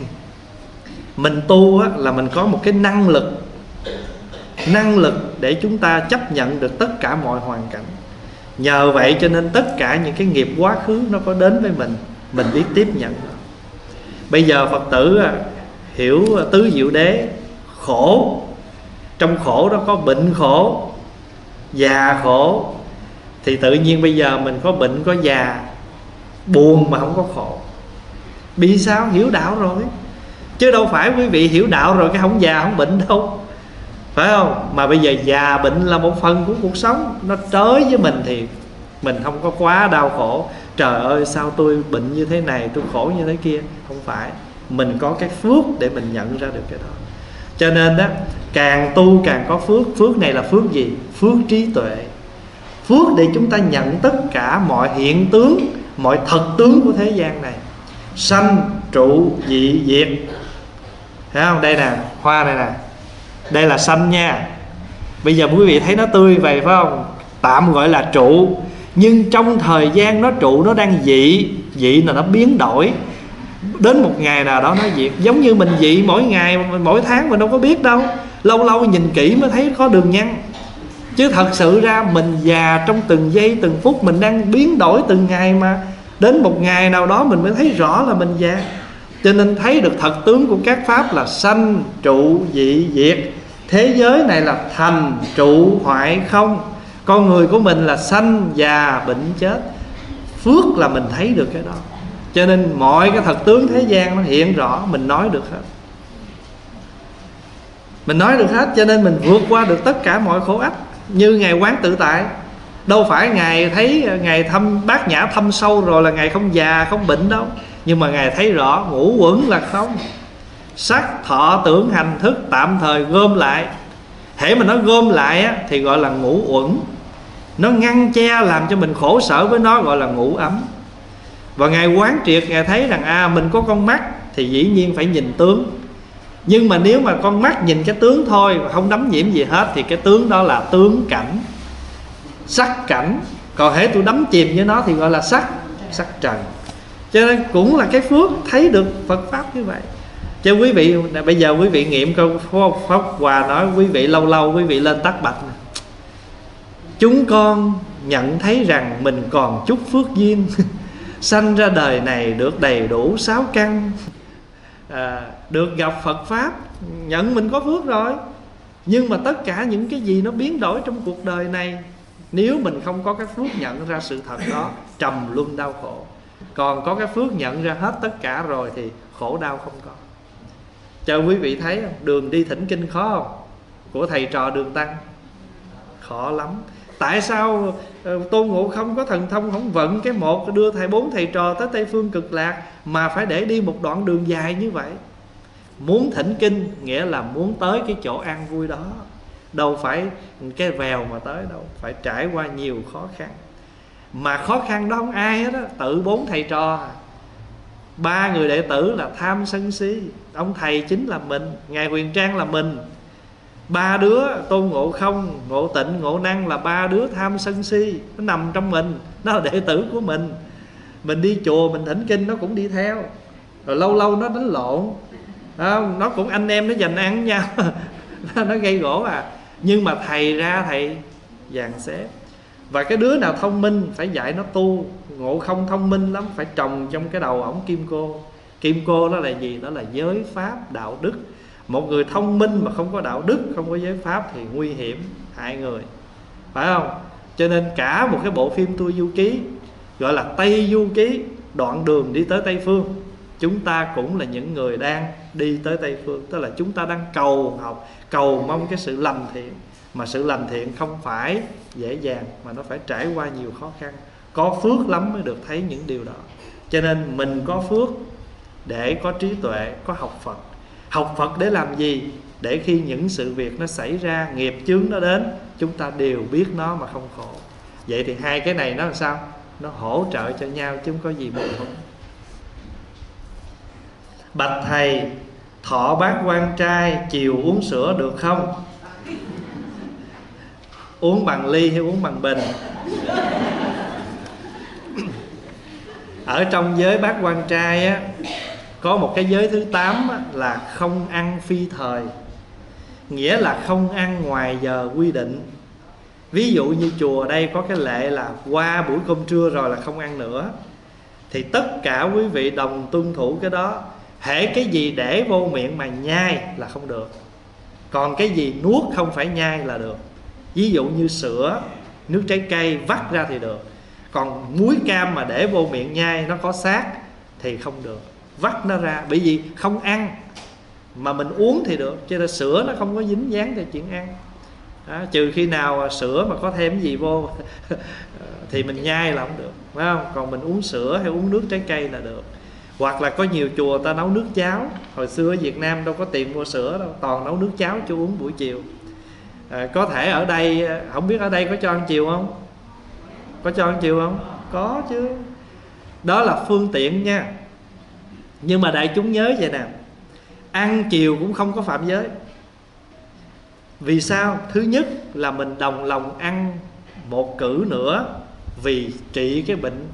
mình tu á, là mình có một cái năng lực, năng lực để chúng ta chấp nhận được tất cả mọi hoàn cảnh. Nhờ vậy cho nên tất cả những cái nghiệp quá khứ nó có đến với mình, mình biết tiếp nhận. Bây giờ Phật tử hiểu tứ diệu đế, khổ, trong khổ đó có bệnh khổ, già khổ, thì tự nhiên bây giờ mình có bệnh có già, buồn mà không có khổ. Vì sao? Hiểu đạo rồi. Chứ đâu phải quý vị hiểu đạo rồi cái không già không bệnh đâu, phải không? Mà bây giờ già bệnh là một phần của cuộc sống, nó tới với mình thì mình không có quá đau khổ. Trời ơi sao tôi bệnh như thế này, tôi khổ như thế kia. Không phải, mình có cái phước để mình nhận ra được cái đó. Cho nên đó, càng tu càng có phước. Phước này là phước gì? Phước trí tuệ. Phước để chúng ta nhận tất cả mọi hiện tướng, mọi thật tướng của thế gian này. Sanh, trụ, dị, diệt. Thấy không? Đây nè, hoa này nè, đây là sanh nha. Bây giờ quý vị thấy nó tươi vậy phải không? Tạm gọi là trụ. Nhưng trong thời gian nó trụ nó đang dị. Dị là nó biến đổi. Đến một ngày nào đó nó diệt. Giống như mình dị mỗi ngày, mỗi tháng mình đâu có biết đâu. Lâu lâu nhìn kỹ mới thấy có đường nhăn. Chứ thật sự ra mình già trong từng giây từng phút, mình đang biến đổi từng ngày mà. Đến một ngày nào đó mình mới thấy rõ là mình già. Cho nên thấy được thật tướng của các pháp là sanh, trụ, dị, diệt. Thế giới này là thành, trụ, hoại, không. Con người của mình là sanh, già, bệnh, chết. Phước là mình thấy được cái đó. Cho nên mọi cái thật tướng thế gian nó hiện rõ, mình nói được hết. Mình nói được hết, cho nên mình vượt qua được tất cả mọi khổ ách. Như Ngài quán tự tại, đâu phải Ngài thấy, Ngài thăm bát nhã thâm sâu rồi là Ngài không già, không bệnh đâu. Nhưng mà Ngài thấy rõ ngũ uẩn là không. Sắc, thọ, tưởng, hành, thức tạm thời gom lại. Hễ mà nó gom lại á, thì gọi là ngũ uẩn. Nó ngăn che làm cho mình khổ sở với nó, gọi là ngũ ấm. Và Ngài quán triệt, Ngài thấy rằng à mình có con mắt thì dĩ nhiên phải nhìn tướng. Nhưng mà nếu mà con mắt nhìn cái tướng thôi, không đắm nhiễm gì hết, thì cái tướng đó là tướng cảnh, sắc cảnh. Còn hễ tôi đắm chìm với nó thì gọi là sắc, sắc trần. Cho nên cũng là cái phước thấy được Phật Pháp như vậy. Cho quý vị, bây giờ quý vị nghiệm câu Pháp Hòa nói, quý vị lâu lâu quý vị lên tắt bạch này. Chúng con nhận thấy rằng mình còn chút phước duyên, sanh ra đời này được đầy đủ sáu căn. à, được gặp Phật Pháp, nhận mình có phước rồi. Nhưng mà tất cả những cái gì nó biến đổi trong cuộc đời này, nếu mình không có cái phước nhận ra sự thật đó, trầm luân đau khổ. Còn có cái phước nhận ra hết tất cả rồi thì khổ đau không có. Cho quý vị thấy không? Đường đi thỉnh kinh khó không? Của thầy trò Đường Tăng khó lắm. Tại sao Tôn Ngộ Không có thần thông không vận cái một đưa thầy bốn thầy trò tới Tây Phương Cực Lạc, mà phải để đi một đoạn đường dài như vậy? Muốn thỉnh kinh nghĩa là muốn tới cái chỗ an vui đó, đâu phải cái vèo mà tới đâu, phải trải qua nhiều khó khăn. Mà khó khăn đó không ai hết á, tự bốn thầy trò. Ba người đệ tử là tham sân si, ông thầy chính là mình, Ngài Huyền Trang là mình. Ba đứa Tôn Ngộ Không, Ngộ Tịnh, Ngộ Năng là ba đứa tham sân si, nó nằm trong mình, nó là đệ tử của mình. Mình đi chùa mình thỉnh kinh nó cũng đi theo, rồi lâu lâu nó đánh lộn, không? Nó cũng anh em nó giành ăn với nhau nó gây gỗ à. Nhưng mà thầy ra thầy dàn xếp. Và cái đứa nào thông minh phải dạy nó tu. Ngộ Không thông minh lắm, phải trồng trong cái đầu ổng kim cô. Kim cô đó là gì? Đó là giới pháp đạo đức. Một người thông minh mà không có đạo đức, không có giới pháp thì nguy hiểm, hại người, phải không? Cho nên cả một cái bộ phim Tôi Du Ký, gọi là Tây Du Ký, đoạn đường đi tới Tây Phương, chúng ta cũng là những người đang đi tới Tây Phương. Tức là chúng ta đang cầu học, cầu mong cái sự lành thiện. Mà sự lành thiện không phải dễ dàng, mà nó phải trải qua nhiều khó khăn. Có phước lắm mới được thấy những điều đó. Cho nên mình có phước để có trí tuệ, có học Phật. Học Phật để làm gì? Để khi những sự việc nó xảy ra, nghiệp chướng nó đến, chúng ta đều biết nó mà không khổ. Vậy thì hai cái này nó làm sao? Nó hỗ trợ cho nhau chứ không có gì mâu thuẫn. Bạch thầy, thọ bát quan trai chiều uống sữa được không? Uống bằng ly hay uống bằng bình? Ở trong giới bát quan trai á, có một cái giới thứ tám á, là không ăn phi thời. Nghĩa là không ăn ngoài giờ quy định. Ví dụ như chùa đây có cái lệ là qua buổi cơm trưa rồi là không ăn nữa, thì tất cả quý vị đồng tuân thủ cái đó. Hễ cái gì để vô miệng mà nhai là không được, còn cái gì nuốt không phải nhai là được. Ví dụ như sữa, nước trái cây vắt ra thì được. Còn muối cam mà để vô miệng nhai nó có xác thì không được, vắt nó ra. Bởi vì không ăn mà mình uống thì được. Cho nên sữa nó không có dính dáng theo chuyện ăn đó. Trừ khi nào sữa mà có thêm cái gì vô thì mình nhai là không được, phải không? Còn mình uống sữa hay uống nước trái cây là được. Hoặc là có nhiều chùa ta nấu nước cháo. Hồi xưa ở Việt Nam đâu có tiền mua sữa đâu, toàn nấu nước cháo cho uống buổi chiều. à, Có thể ở đây, không biết ở đây có cho ăn chiều không? Có cho ăn chiều không? Có chứ. Đó là phương tiện nha. Nhưng mà đại chúng nhớ vậy nè, ăn chiều cũng không có phạm giới. Vì sao? Thứ nhất là mình đồng lòng ăn một cữ nữa, vì trị cái bệnh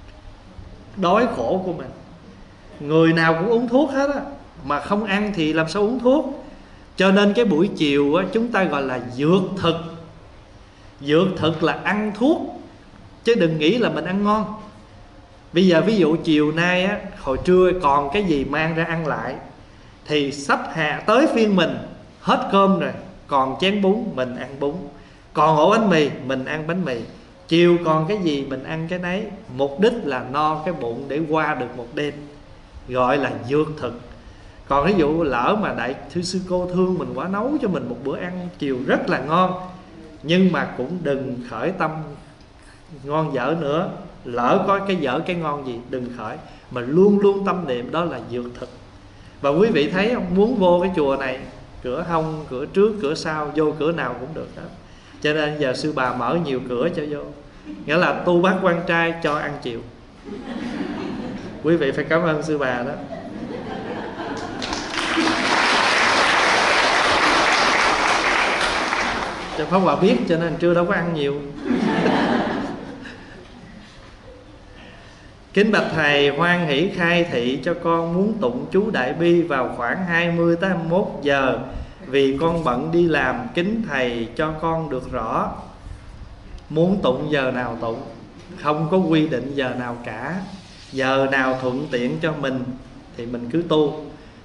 đói khổ của mình. Người nào cũng uống thuốc hết á, mà không ăn thì làm sao uống thuốc. Cho nên cái buổi chiều á, chúng ta gọi là dược thực. Dược thực là ăn thuốc, chứ đừng nghĩ là mình ăn ngon. Bây giờ ví dụ chiều nay á, hồi trưa còn cái gì mang ra ăn lại, thì sắp hạ tới phiên mình, hết cơm rồi, còn chén bún mình ăn bún, còn ổ bánh mì mình ăn bánh mì. Chiều còn cái gì mình ăn cái nấy. Mục đích là no cái bụng để qua được một đêm, gọi là dược thực. Còn ví dụ lỡ mà đại thư sư cô thương mình quá, nấu cho mình một bữa ăn chiều rất là ngon, nhưng mà cũng đừng khởi tâm ngon dở nữa. Lỡ có cái dở cái ngon gì đừng khởi, mà luôn luôn tâm niệm đó là dược thực. Và quý vị thấy không, muốn vô cái chùa này, cửa hông, cửa trước, cửa sau, vô cửa nào cũng được đó. Cho nên giờ sư bà mở nhiều cửa cho vô. Nghĩa là tu bát quan trai cho ăn chiều. Quý vị phải cảm ơn sư bà đó. Cho Pháp Hòa biết, cho nên trưa đâu có ăn nhiều. Kính bạch thầy, hoan hỷ khai thị cho con muốn tụng chú Đại Bi vào khoảng hai mươi tới hai mươi mốt giờ, vì con bận đi làm, kính thầy cho con được rõ. Muốn tụng giờ nào tụng, không có quy định giờ nào cả. Giờ nào thuận tiện cho mình thì mình cứ tu.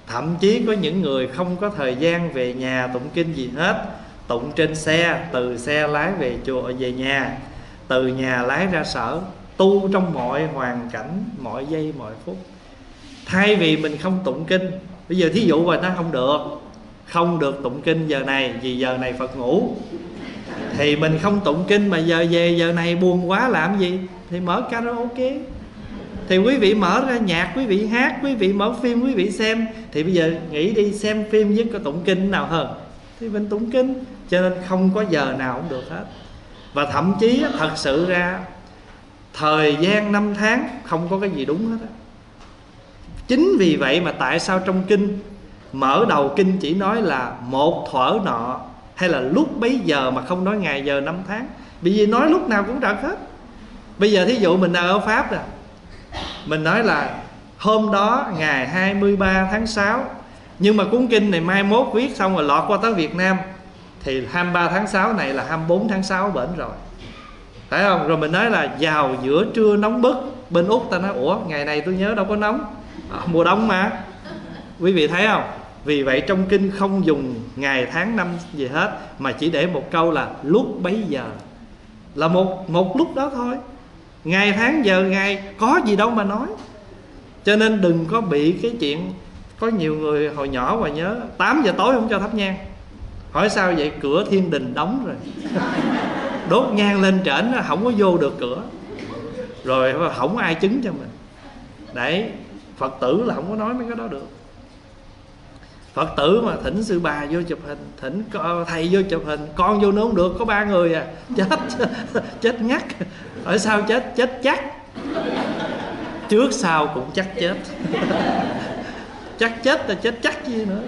Thậm chí có những người không có thời gian về nhà tụng kinh gì hết, tụng trên xe, từ xe lái về chùa về nhà, từ nhà lái ra sở, tu trong mọi hoàn cảnh, mọi giây mọi phút. Thay vì mình không tụng kinh, bây giờ thí dụ mà nó không được, không được tụng kinh giờ này vì giờ này Phật ngủ, thì mình không tụng kinh mà giờ về giờ này buồn quá làm gì? Thì mở karaoke. Thì quý vị mở ra nhạc, quý vị hát, quý vị mở phim, quý vị xem. Thì bây giờ nghĩ đi, xem phim với có tụng kinh nào hơn? Thì mình tụng kinh. Cho nên không có giờ nào cũng được hết. Và thậm chí thật sự ra thời gian năm tháng không có cái gì đúng hết á. Chính vì vậy mà tại sao trong kinh mở đầu kinh chỉ nói là một thuở nọ, hay là lúc bấy giờ, mà không nói ngày giờ năm tháng? Bởi vì nói lúc nào cũng trật hết. Bây giờ thí dụ mình ở Pháp nè, mình nói là hôm đó ngày hai mươi ba tháng sáu, nhưng mà cuốn kinh này mai mốt viết xong rồi lọt qua tới Việt Nam, thì hai mươi ba tháng sáu này là hai mươi bốn tháng sáu bển rồi, phải không? Rồi mình nói là vào giữa trưa nóng bức. Bên Úc ta nói ủa ngày này tôi nhớ đâu có nóng, à, mùa đông mà. Quý vị thấy không? Vì vậy trong kinh không dùng ngày tháng năm gì hết, mà chỉ để một câu là lúc bấy giờ, là một, một lúc đó thôi. Ngày tháng giờ ngày có gì đâu mà nói. Cho nên đừng có bị cái chuyện, có nhiều người hồi nhỏ mà nhớ tám giờ tối không cho thắp nhang. Hỏi sao vậy? Cửa thiên đình đóng rồi. Đốt nhang lên trển không có vô được cửa, rồi không ai chứng cho mình. Đấy, Phật tử là không có nói mấy cái đó được. Phật tử mà thỉnh sư bà vô chụp hình, thỉnh thầy vô chụp hình, con vô nữa không được, có ba người à, chết chết ngắt. Ở sao chết? Chết chắc, trước sau cũng chắc chết. Chắc chết là chết chắc gì nữa.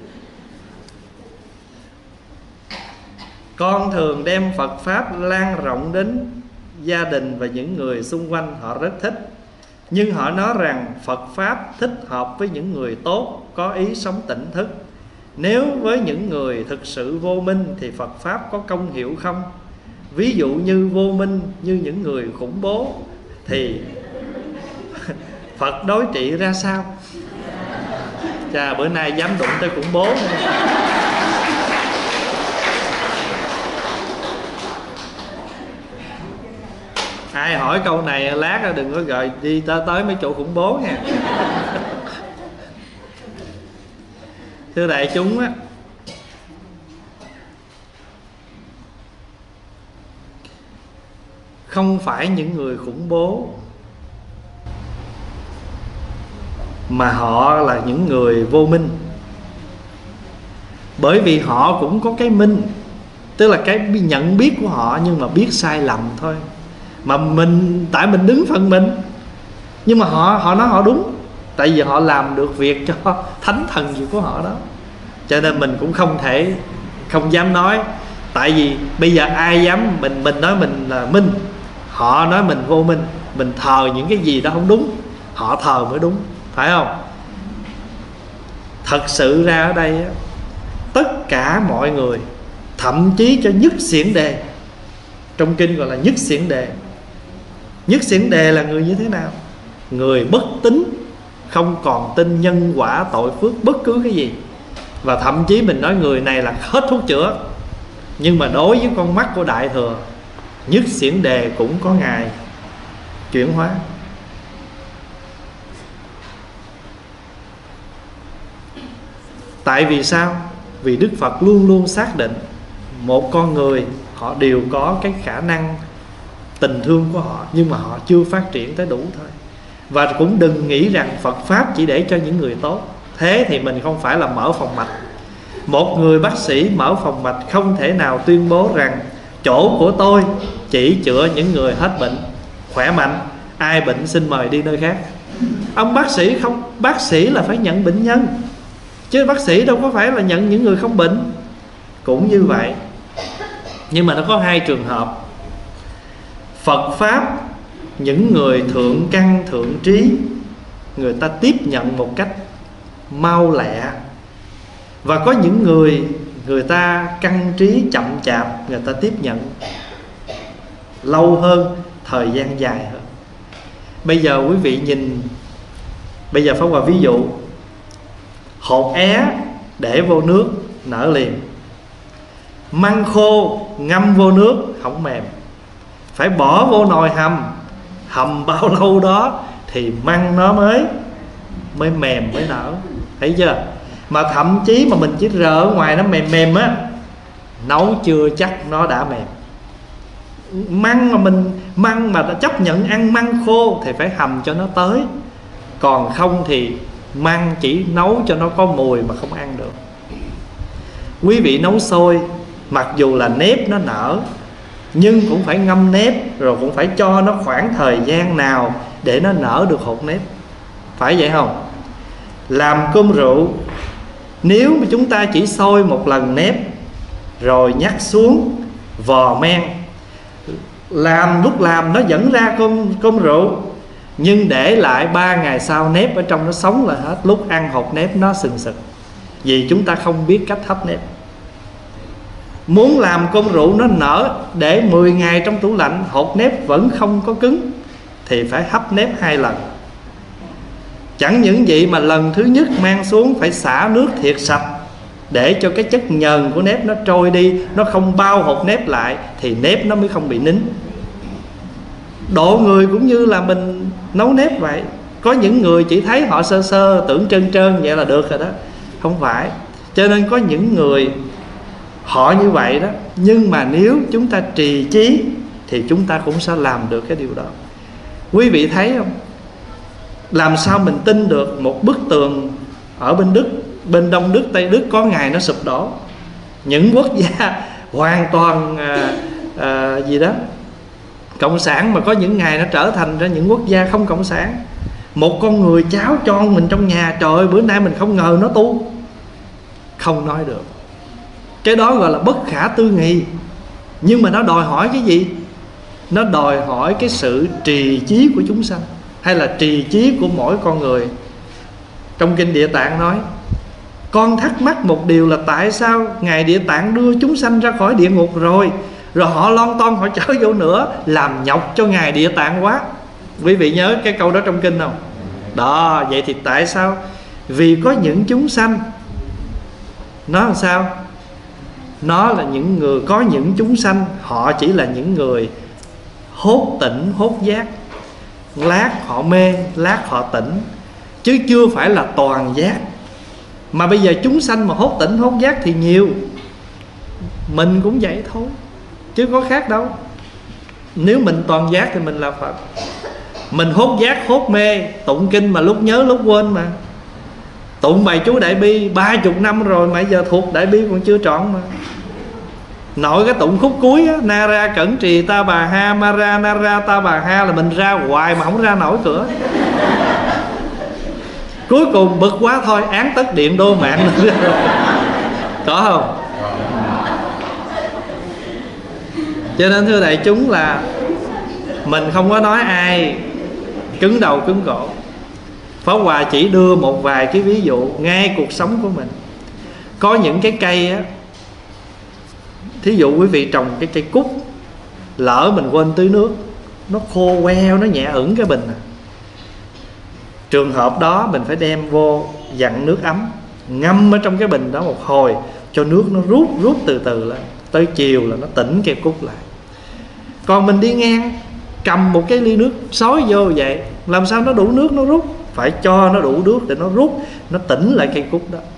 Con thường đem Phật Pháp lan rộng đến gia đình và những người xung quanh, họ rất thích. Nhưng họ nói rằng Phật Pháp thích hợp với những người tốt, có ý sống tỉnh thức. Nếu với những người thực sự vô minh thì Phật Pháp có công hiệu không? Ví dụ như vô minh như những người khủng bố thì Phật đối trị ra sao? Chà, bữa nay dám đụng tới khủng bố nữa. Ai hỏi câu này lát đừng có gọi đi tới, tới mấy chỗ khủng bố nha. Thưa đại chúng á, không phải những người khủng bố, mà họ là những người vô minh. Bởi vì họ cũng có cái minh, tức là cái nhận biết của họ, nhưng mà biết sai lầm thôi. Mà mình, tại mình đứng phần mình, nhưng mà họ họ nói họ đúng, tại vì họ làm được việc cho thánh thần gì của họ đó. Cho nên mình cũng không thể, không dám nói. Tại vì bây giờ ai dám, mình mình nói mình là minh, họ nói mình vô minh, mình thờ những cái gì đó không đúng, họ thờ mới đúng, phải không? Thật sự ra ở đây tất cả mọi người, thậm chí cho nhất xiển đề, trong kinh gọi là nhất xiển đề. Nhất xiển đề là người như thế nào? Người bất tín, không còn tin nhân quả tội phước bất cứ cái gì. Và thậm chí mình nói người này là hết thuốc chữa. Nhưng mà đối với con mắt của Đại Thừa, nhất xiển đề cũng có ngày chuyển hóa. Tại vì sao? Vì Đức Phật luôn luôn xác định một con người họ đều có cái khả năng tình thương của họ, nhưng mà họ chưa phát triển tới đủ thôi. Và cũng đừng nghĩ rằng Phật Pháp chỉ để cho những người tốt. Thế thì mình không phải là mở phòng mạch. Một người bác sĩ mở phòng mạch không thể nào tuyên bố rằng chỗ của tôi chỉ chữa những người hết bệnh, khỏe mạnh, ai bệnh xin mời đi nơi khác. Ông bác sĩ không, bác sĩ là phải nhận bệnh nhân, chứ bác sĩ đâu có phải là nhận những người không bệnh. Cũng như vậy. Nhưng mà nó có hai trường hợp. Phật Pháp, những người thượng căn thượng trí, người ta tiếp nhận một cách mau lẹ. Và có những người, người ta căn trí chậm chạp, người ta tiếp nhận lâu hơn, thời gian dài hơn. Bây giờ quý vị nhìn, bây giờ Pháp Hòa ví dụ, hột é để vô nước nở liền. Măng khô ngâm vô nước không mềm, phải bỏ vô nồi hầm, hầm bao lâu đó thì măng nó mới mới mềm, mới nở. Thấy chưa? Mà thậm chí mà mình chỉ rờ ở ngoài nó mềm mềm á, nấu chưa chắc nó đã mềm. Măng mà mình măng mà đã chấp nhận ăn măng khô thì phải hầm cho nó tới, còn không thì măng chỉ nấu cho nó có mùi mà không ăn được. Quý vị nấu xôi, mặc dù là nếp nó nở, nhưng cũng phải ngâm nếp, rồi cũng phải cho nó khoảng thời gian nào để nó nở được hột nếp. Phải vậy không? Làm cơm rượu, nếu mà chúng ta chỉ sôi một lần nếp rồi nhắc xuống vò men, làm lúc làm nó vẫn ra cơm, cơm rượu, nhưng để lại ba ngày sau nếp ở trong nó sống là hết. Lúc ăn hột nếp nó sừng sực, vì chúng ta không biết cách hấp nếp. Muốn làm cơm rượu nó nở, để mười ngày trong tủ lạnh hột nếp vẫn không có cứng thì phải hấp nếp hai lần. Chẳng những vậy mà lần thứ nhất mang xuống phải xả nước thiệt sạch, để cho cái chất nhờn của nếp nó trôi đi, nó không bao hột nếp lại thì nếp nó mới không bị nín. Độ người cũng như là mình nấu nếp vậy. Có những người chỉ thấy họ sơ sơ tưởng trơn trơn vậy là được rồi đó. Không phải. Cho nên có những người họ như vậy đó, nhưng mà nếu chúng ta trì chí thì chúng ta cũng sẽ làm được cái điều đó. Quý vị thấy không? Làm sao mình tin được một bức tường ở bên Đức, bên Đông Đức, Tây Đức có ngày nó sụp đổ. Những quốc gia hoàn toàn à, à, gì đó cộng sản, mà có những ngày nó trở thành ra những quốc gia không cộng sản. Một con người cháu con mình trong nhà, trời ơi bữa nay mình không ngờ nó tu. Không nói được. Cái đó gọi là bất khả tư nghị. Nhưng mà nó đòi hỏi cái gì? Nó đòi hỏi cái sự trì chí của chúng sanh, hay là trì chí của mỗi con người. Trong Kinh Địa Tạng nói, con thắc mắc một điều là tại sao Ngài Địa Tạng đưa chúng sanh ra khỏi địa ngục rồi, rồi họ lon ton họ trở vô nữa, làm nhọc cho Ngài Địa Tạng quá. Quý vị nhớ cái câu đó trong kinh không? Đó, vậy thì tại sao? Vì có những chúng sanh, nó làm sao? Nó là những người, có những chúng sanh họ chỉ là những người hốt tỉnh, hốt giác. Lát họ mê, lát họ tỉnh, chứ chưa phải là toàn giác. Mà bây giờ chúng sanh mà hốt tỉnh, hốt giác thì nhiều. Mình cũng vậy thôi, chứ có khác đâu. Nếu mình toàn giác thì mình là Phật. Mình hốt giác, hốt mê, tụng kinh mà lúc nhớ lúc quên mà. Tụng bài chú Đại Bi ba chục năm rồi mà giờ thuộc Đại Bi còn chưa trọn mà. Nội cái tụng khúc cuối á, na ra cẩn trì ta bà ha, ma ra na ra ta bà ha, là mình ra hoài mà không ra nổi cửa. Cuối cùng bực quá thôi, án tất điện đô mạng. Có không? Cho nên thưa đại chúng là mình không có nói ai cứng đầu cứng cổ. Pháp Hòa chỉ đưa một vài cái ví dụ ngay cuộc sống của mình. Có những cái cây á, thí dụ quý vị trồng cái cây cúc, lỡ mình quên tưới nước, nó khô queo, nó nhẹ ửng cái bình à. Trường hợp đó mình phải đem vô dặn nước ấm, ngâm ở trong cái bình đó một hồi, cho nước nó rút rút từ từ lên, tới chiều là nó tỉnh cây cúc lại. Còn mình đi ngang cầm một cái ly nước xối vô vậy, làm sao nó đủ nước nó rút? Phải cho nó đủ nước để nó rút, nó tỉnh lại cây cúc đó.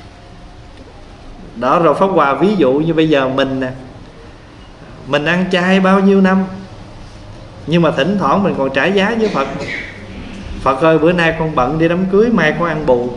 Đó, rồi Pháp Hòa ví dụ như bây giờ mình nè, mình ăn chay bao nhiêu năm, nhưng mà thỉnh thoảng mình còn trả giá với Phật. Phật ơi bữa nay con bận đi đám cưới, mai con ăn bù.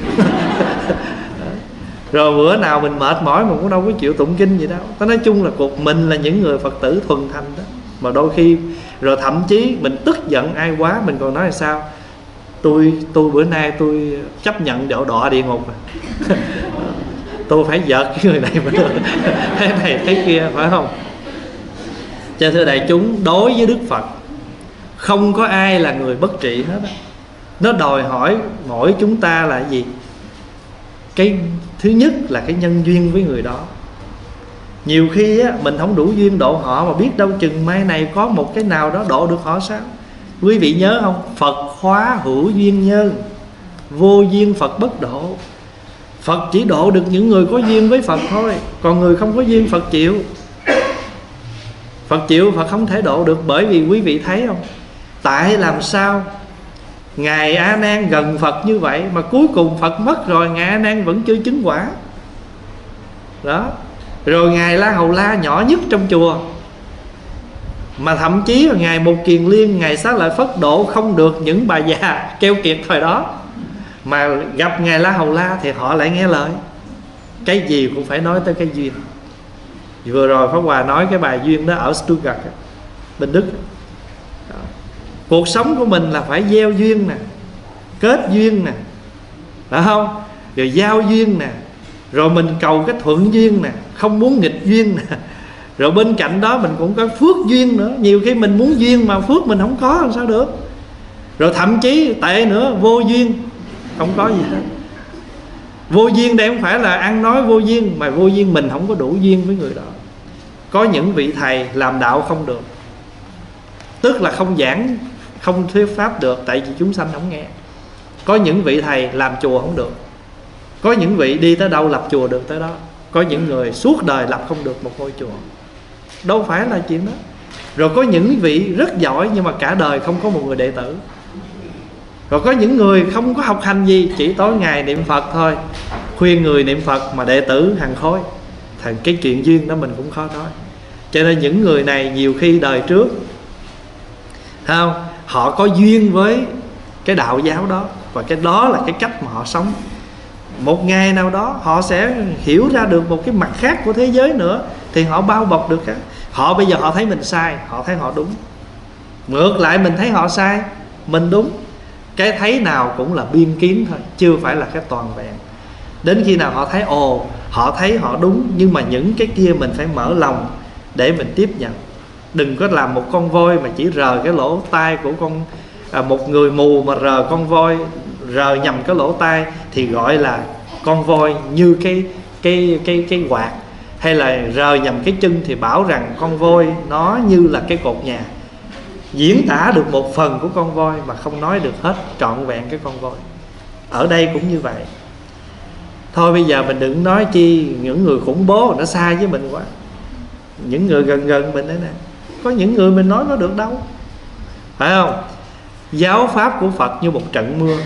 Rồi bữa nào mình mệt mỏi mình cũng đâu có chịu tụng kinh gì đâu. Nói, nói chung là cuộc mình là những người Phật tử thuần thành đó. Mà đôi khi rồi thậm chí mình tức giận ai quá, mình còn nói là sao? Tôi tôi bữa nay tôi chấp nhận đọa đọa địa ngục. Tôi phải giật cái người này mà được. Thế này thế kia, phải không? Cho thưa đại chúng, đối với Đức Phật không có ai là người bất trị hết đó. Nó đòi hỏi mỗi chúng ta là gì? Cái thứ nhất là cái nhân duyên với người đó. Nhiều khi á, mình không đủ duyên độ họ, mà biết đâu chừng mai này có một cái nào đó độ được họ sao? Quý vị nhớ không? Phật khóa hữu duyên nhân, vô duyên Phật bất độ. Phật chỉ độ được những người có duyên với Phật thôi, còn người không có duyên Phật chịu. Phật chịu, Phật không thể độ được. Bởi vì quý vị thấy không, tại làm sao Ngài A Nan gần Phật như vậy mà cuối cùng Phật mất rồi, Ngài A Nan vẫn chưa chứng quả đó. Rồi Ngài La Hầu La nhỏ nhất trong chùa, mà thậm chí là Ngài Một Kiền Liên, Ngài Xá Lợi Phất độ không được những bà già keo kiệt thời đó, mà gặp Ngài La Hầu La thì họ lại nghe lời. Cái gì cũng phải nói tới cái duyên. Vừa rồi Pháp Hòa nói cái bài duyên đó ở Stuttgart bên Đức. Đó. Cuộc sống của mình là phải gieo duyên nè, kết duyên nè, phải không? Rồi giao duyên nè, rồi mình cầu cái thuận duyên nè, không muốn nghịch duyên nè. Rồi bên cạnh đó mình cũng có phước duyên nữa. Nhiều khi mình muốn duyên mà phước mình không có làm sao được. Rồi thậm chí tệ nữa, vô duyên, không có gì hết. Vô duyên đây không phải là ăn nói vô duyên, mà vô duyên mình không có đủ duyên với người đó. Có những vị thầy làm đạo không được, tức là không giảng, không thuyết pháp được, tại vì chúng sanh không nghe. Có những vị thầy làm chùa không được. Có những vị đi tới đâu lập chùa được tới đó. Có những người suốt đời lập không được một ngôi chùa. Đâu phải là chuyện đó. Rồi có những vị rất giỏi nhưng mà cả đời không có một người đệ tử. Rồi có những người không có học hành gì, chỉ tối ngày niệm Phật thôi, khuyên người niệm Phật mà đệ tử hàng khối. Thành cái chuyện duyên đó mình cũng khó nói. Cho nên những người này nhiều khi đời trước không, họ có duyên với cái đạo giáo đó, và cái đó là cái cách mà họ sống. Một ngày nào đó họ sẽ hiểu ra được một cái mặt khác của thế giới nữa, thì họ bao bọc được cái. Họ bây giờ họ thấy mình sai, họ thấy họ đúng. Ngược lại mình thấy họ sai, mình đúng. Cái thấy nào cũng là biên kiến thôi, chưa phải là cái toàn vẹn. Đến khi nào họ thấy ồ, họ thấy họ đúng, nhưng mà những cái kia mình phải mở lòng để mình tiếp nhận. Đừng có làm một con voi mà chỉ rờ cái lỗ tai của con à, một người mù mà rờ con voi, rờ nhầm cái lỗ tai thì gọi là con voi như cái cái cái cái quạt, hay là rờ nhầm cái chân thì bảo rằng con voi nó như là cái cột nhà. Diễn tả được một phần của con voi mà không nói được hết trọn vẹn cái con voi. Ở đây cũng như vậy. Thôi bây giờ mình đừng nói chi những người khủng bố nó xa với mình quá. Những người gần gần mình đấy nè, có những người mình nói nó được đâu, phải không? Giáo pháp của Phật như một trận mưa.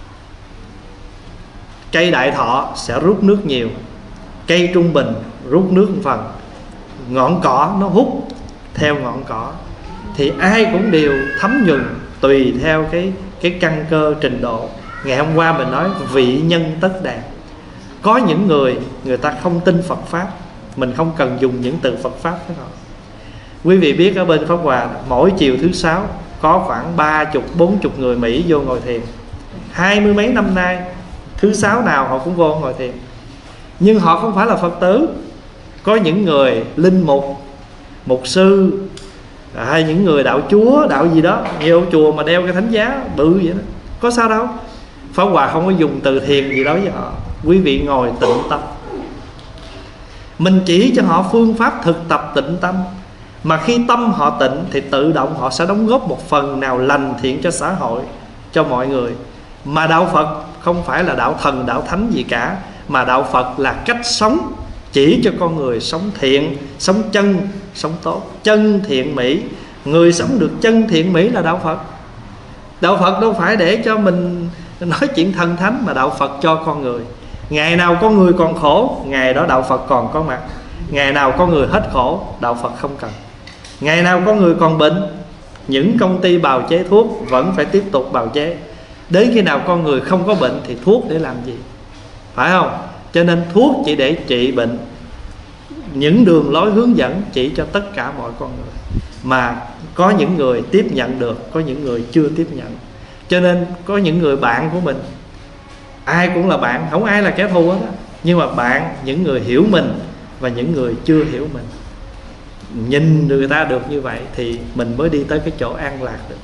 Cây đại thọ sẽ rút nước nhiều, cây trung bình rút nước một phần, ngọn cỏ nó hút theo ngọn cỏ. Thì ai cũng đều thấm nhuần tùy theo cái, cái căn cơ trình độ. Ngày hôm qua mình nói vị nhân tất đàn. Có những người người ta không tin Phật Pháp, mình không cần dùng những từ Phật Pháp với họ. Quý vị biết ở bên Pháp Hòa, mỗi chiều thứ sáu có khoảng ba chục, bốn chục người Mỹ vô ngồi thiền. Hai mươi mấy năm nay, thứ sáu nào họ cũng vô ngồi thiền. Nhưng họ không phải là Phật tử. Có những người linh mục, mục sư, hay những người đạo chúa, đạo gì đó, nhiều chùa mà đeo cái thánh giá bự vậy đó, có sao đâu. Pháp Hòa không có dùng từ thiền gì đối với họ. Quý vị ngồi tịnh tâm, mình chỉ cho họ phương pháp thực tập tịnh tâm. Mà khi tâm họ tịnh thì tự động họ sẽ đóng góp một phần nào lành thiện cho xã hội, cho mọi người. Mà đạo Phật không phải là đạo thần, đạo thánh gì cả, mà đạo Phật là cách sống, chỉ cho con người sống thiện, sống chân, sống tốt, chân thiện mỹ. Người sống được chân thiện mỹ là đạo Phật. Đạo Phật đâu phải để cho mình nói chuyện thần thánh, mà đạo Phật cho con người. Ngày nào con người còn khổ, ngày đó đạo Phật còn có mặt. Ngày nào con người hết khổ, đạo Phật không cần. Ngày nào con người còn bệnh, những công ty bào chế thuốc vẫn phải tiếp tục bào chế. Đến khi nào con người không có bệnh thì thuốc để làm gì, phải không? Cho nên thuốc chỉ để trị bệnh. Những đường lối hướng dẫn chỉ cho tất cả mọi con người. Mà có những người tiếp nhận được, có những người chưa tiếp nhận. Cho nên có những người bạn của mình, ai cũng là bạn, không ai là kẻ thù hết á. Nhưng mà bạn, những người hiểu mình và những người chưa hiểu mình. Nhìn người ta được như vậy thì mình mới đi tới cái chỗ an lạc được.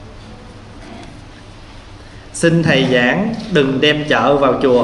Xin thầy giảng đừng đem chợ vào chùa.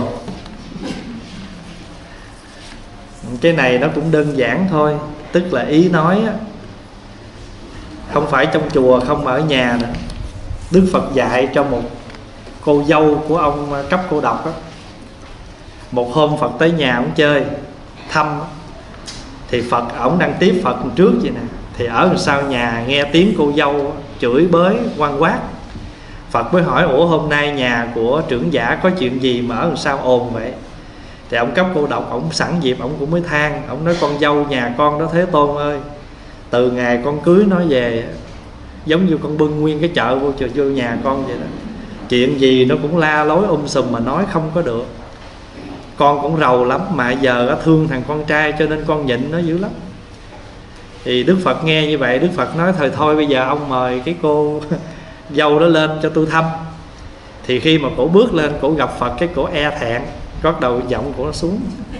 Cái này nó cũng đơn giản thôi. Tức là ý nói á, không phải trong chùa không, ở nhà nữa. Đức Phật dạy cho một cô dâu của ông cấp cô độc á. Một hôm Phật tới nhà ông chơi thăm, thì Phật ổng đang tiếp Phật trước vậy nè, thì ở sau nhà nghe tiếng cô dâu chửi bới oan quát. Phật mới hỏi: ủa hôm nay nhà của trưởng giả có chuyện gì mà ở sao ồn vậy? Thì ông cấp cô độc, ông sẵn dịp ông cũng mới than. Ông nói: con dâu nhà con đó Thế Tôn ơi, từ ngày con cưới nó về, giống như con bưng nguyên cái chợ vô, vô nhà con vậy đó. Chuyện gì nó cũng la lối um sùm mà nói không có được. Con cũng rầu lắm, mà giờ thương thằng con trai cho nên con nhịn nó dữ lắm. Thì Đức Phật nghe như vậy, Đức Phật nói: thôi thôi bây giờ ông mời cái cô dâu đó lên cho tôi thăm. Thì khi mà cổ bước lên, cổ gặp Phật, cái cổ e thẹn, gót đầu giọng của nó xuống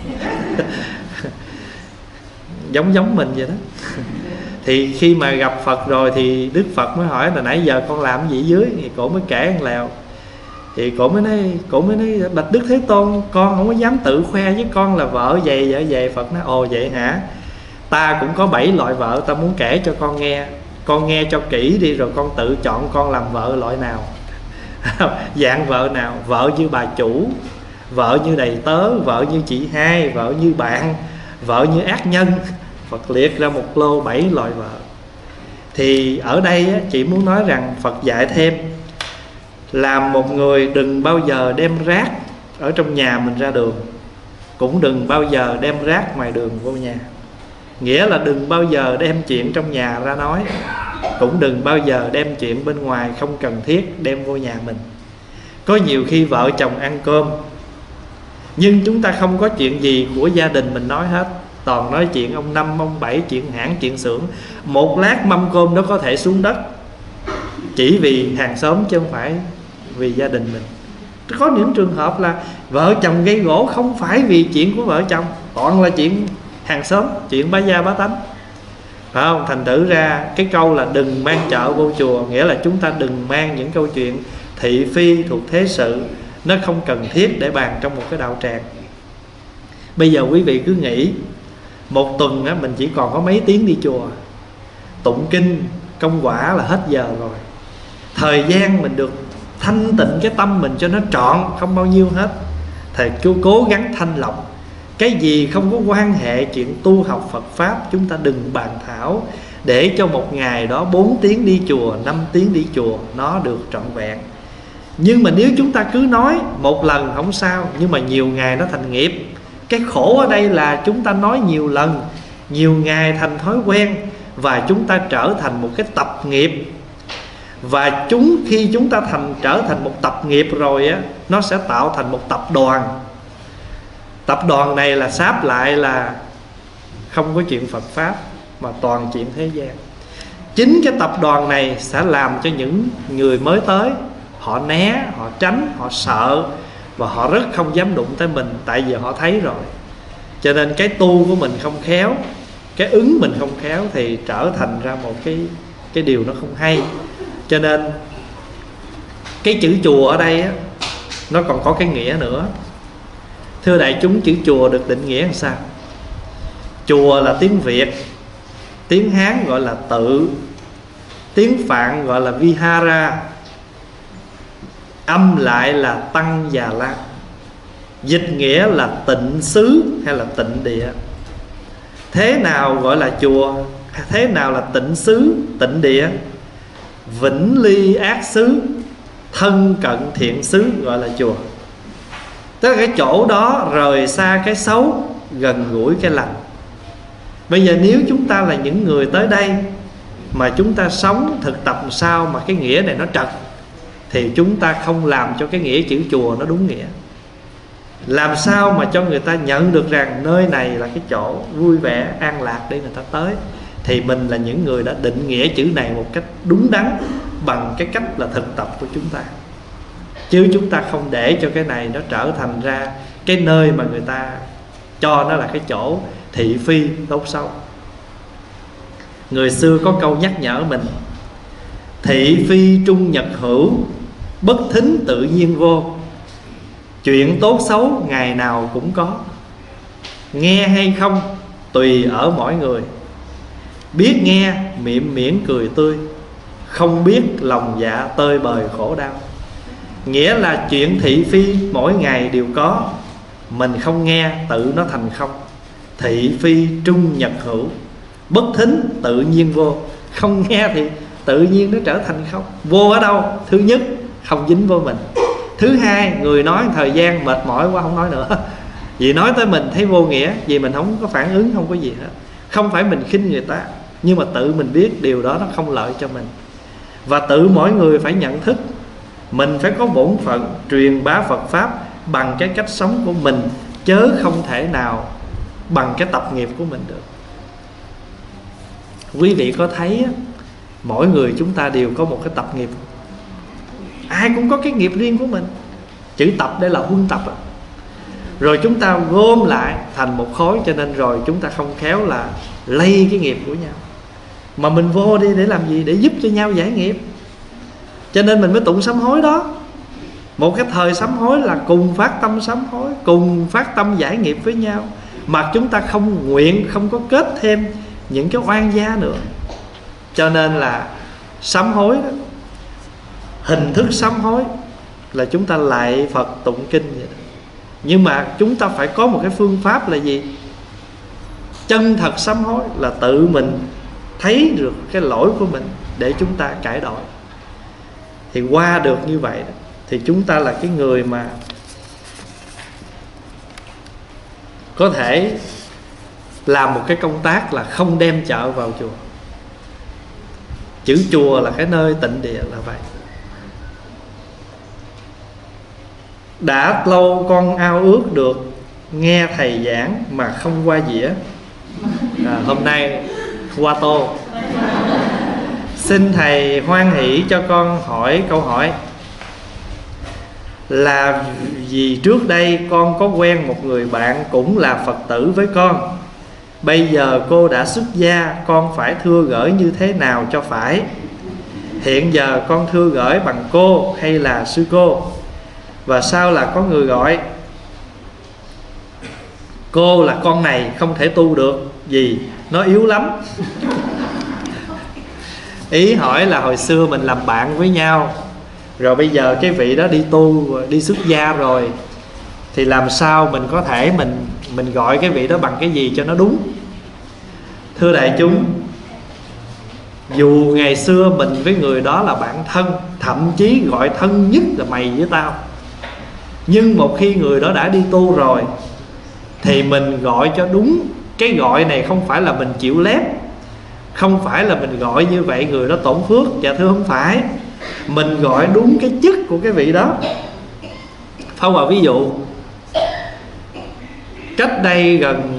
giống giống mình vậy đó. Thì khi mà gặp Phật rồi thì Đức Phật mới hỏi là nãy giờ con làm gì dưới? Thì cổ mới kể ăn lèo. Thì cổ mới nói, cổ mới nói bạch Đức Thế Tôn, con không có dám tự khoe với con là vợ vậy vợ vậy. Phật nói: ồ vậy hả? Ta cũng có bảy loại vợ, ta muốn kể cho con nghe. Con nghe cho kỹ đi rồi con tự chọn con làm vợ loại nào. Dạng vợ nào? Vợ như bà chủ, vợ như đầy tớ, vợ như chị hai, vợ như bạn, vợ như ác nhân. Phật liệt ra một lô bảy loại vợ. Thì ở đây á, chị muốn nói rằng Phật dạy thêm, làm một người đừng bao giờ đem rác ở trong nhà mình ra đường, cũng đừng bao giờ đem rác ngoài đường vô nhà. Nghĩa là đừng bao giờ đem chuyện trong nhà ra nói, cũng đừng bao giờ đem chuyện bên ngoài không cần thiết đem vô nhà mình. Có nhiều khi vợ chồng ăn cơm, nhưng chúng ta không có chuyện gì của gia đình mình nói hết, toàn nói chuyện ông năm, ông bảy, chuyện hãng, chuyện xưởng. Một lát mâm cơm đó có thể xuống đất, chỉ vì hàng xóm chứ không phải vì gia đình mình. Có những trường hợp là vợ chồng gây gổ không phải vì chuyện của vợ chồng, toàn là chuyện hàng xóm, chuyện bá gia bá tánh, phải không? Thành thử ra cái câu là đừng mang chợ vô chùa, nghĩa là chúng ta đừng mang những câu chuyện thị phi thuộc thế sự, nó không cần thiết để bàn trong một cái đạo tràng. Bây giờ quý vị cứ nghĩ một tuần á, mình chỉ còn có mấy tiếng đi chùa, tụng kinh công quả là hết giờ rồi. Thời gian mình được thanh tịnh cái tâm mình cho nó trọn, không bao nhiêu hết. Thầy cứ cố gắng thanh lọc. Cái gì không có quan hệ chuyện tu học Phật Pháp, chúng ta đừng bàn thảo, để cho một ngày đó bốn tiếng đi chùa, năm tiếng đi chùa nó được trọn vẹn. Nhưng mà nếu chúng ta cứ nói một lần không sao, nhưng mà nhiều ngày nó thành nghiệp. Cái khổ ở đây là chúng ta nói nhiều lần, nhiều ngày thành thói quen, và chúng ta trở thành một cái tập nghiệp. Và chúng khi chúng ta thành trở thành một tập nghiệp rồi á, nó sẽ tạo thành một tập đoàn. Tập đoàn này là sáp lại là không có chuyện Phật Pháp, mà toàn chuyện thế gian. Chính cái tập đoàn này sẽ làm cho những người mới tới họ né, họ tránh, họ sợ, và họ rất không dám đụng tới mình, tại vì họ thấy rồi. Cho nên cái tu của mình không khéo, cái ứng mình không khéo, thì trở thành ra một cái, cái điều nó không hay. Cho nên cái chữ chùa ở đây á, nó còn có cái nghĩa nữa. Thưa đại chúng, chữ chùa được định nghĩa làm sao? Chùa là tiếng Việt, tiếng Hán gọi là tự, tiếng Phạn gọi là Vihara, âm lại là Tăng Già La. Dịch nghĩa là tịnh xứ hay là tịnh địa. Thế nào gọi là chùa? Thế nào là tịnh xứ, tịnh địa? Vĩnh ly ác xứ, thân cận thiện xứ gọi là chùa. Tức là cái chỗ đó rời xa cái xấu, gần gũi cái lành. Bây giờ nếu chúng ta là những người tới đây mà chúng ta sống thực tập làm sao mà cái nghĩa này nó trật, thì chúng ta không làm cho cái nghĩa chữ chùa nó đúng nghĩa. Làm sao mà cho người ta nhận được rằng nơi này là cái chỗ vui vẻ, an lạc để người ta tới, thì mình là những người đã định nghĩa chữ này một cách đúng đắn bằng cái cách là thực tập của chúng ta. Chứ chúng ta không để cho cái này nó trở thành ra cái nơi mà người ta cho nó là cái chỗ thị phi tốt xấu. Người xưa có câu nhắc nhở mình: thị phi trung nhật hữu, bất thính tự nhiên vô. Chuyện tốt xấu ngày nào cũng có, nghe hay không tùy ở mỗi người. Biết nghe miệng miễn cười tươi, không biết lòng dạ tơi bời khổ đau. Nghĩa là chuyện thị phi mỗi ngày đều có, mình không nghe tự nó thành không. Thị phi trung nhật hữu, bất thính tự nhiên vô. Không nghe thì tự nhiên nó trở thành không. Vô ở đâu? Thứ nhất, không dính vô mình. Thứ hai, người nói thời gian mệt mỏi quá không nói nữa, vì nói tới mình thấy vô nghĩa, vì mình không có phản ứng, không có gì hết. Không phải mình khinh người ta, nhưng mà tự mình biết điều đó nó không lợi cho mình. Và tự mỗi người phải nhận thức mình phải có bổn phận truyền bá Phật Pháp bằng cái cách sống của mình, chớ không thể nào bằng cái tập nghiệp của mình được. Quý vị có thấy mỗi người chúng ta đều có một cái tập nghiệp, ai cũng có cái nghiệp riêng của mình. Chữ tập đây là huân tập, rồi chúng ta gom lại thành một khối, cho nên rồi chúng ta không khéo là lây cái nghiệp của nhau. Mà mình vô đi để làm gì? Để giúp cho nhau giải nghiệp. Cho nên mình mới tụng sám hối đó. Một cái thời sám hối là cùng phát tâm sám hối, cùng phát tâm giải nghiệp với nhau, mà chúng ta không nguyện, không có kết thêm những cái oan gia nữa. Cho nên là sám hối đó, hình thức sám hối là chúng ta lạy Phật tụng kinh vậy đó. Nhưng mà chúng ta phải có một cái phương pháp là gì? Chân thật sám hối là tự mình thấy được cái lỗi của mình để chúng ta cải đổi. Thì qua được như vậy đó, thì chúng ta là cái người mà có thể làm một cái công tác là không đem chợ vào chùa. Chữ chùa là cái nơi tịnh địa là vậy. Đã lâu con ao ước được nghe thầy giảng mà không qua dĩa, à, hôm nay qua tô. Xin thầy hoan hỷ cho con hỏi câu hỏi. Là vì trước đây con có quen một người bạn cũng là Phật tử với con. Bây giờ cô đã xuất gia, con phải thưa gửi như thế nào cho phải? Hiện giờ con thưa gửi bằng cô hay là sư cô? Và sao là có người gọi cô là con này không thể tu được vì nó yếu lắm? Ý hỏi là hồi xưa mình làm bạn với nhau, rồi bây giờ cái vị đó đi tu, đi xuất gia rồi, thì làm sao mình có thể mình mình gọi cái vị đó bằng cái gì cho nó đúng? Thưa đại chúng, dù ngày xưa mình với người đó là bạn thân, thậm chí gọi thân nhất là mày với tao, nhưng một khi người đó đã đi tu rồi thì mình gọi cho đúng. Cái gọi này không phải là mình chịu lép, không phải là mình gọi như vậy người đó tổn phước. Dạ thưa không phải, mình gọi đúng cái chức của cái vị đó. Phong vào ví dụ, cách đây gần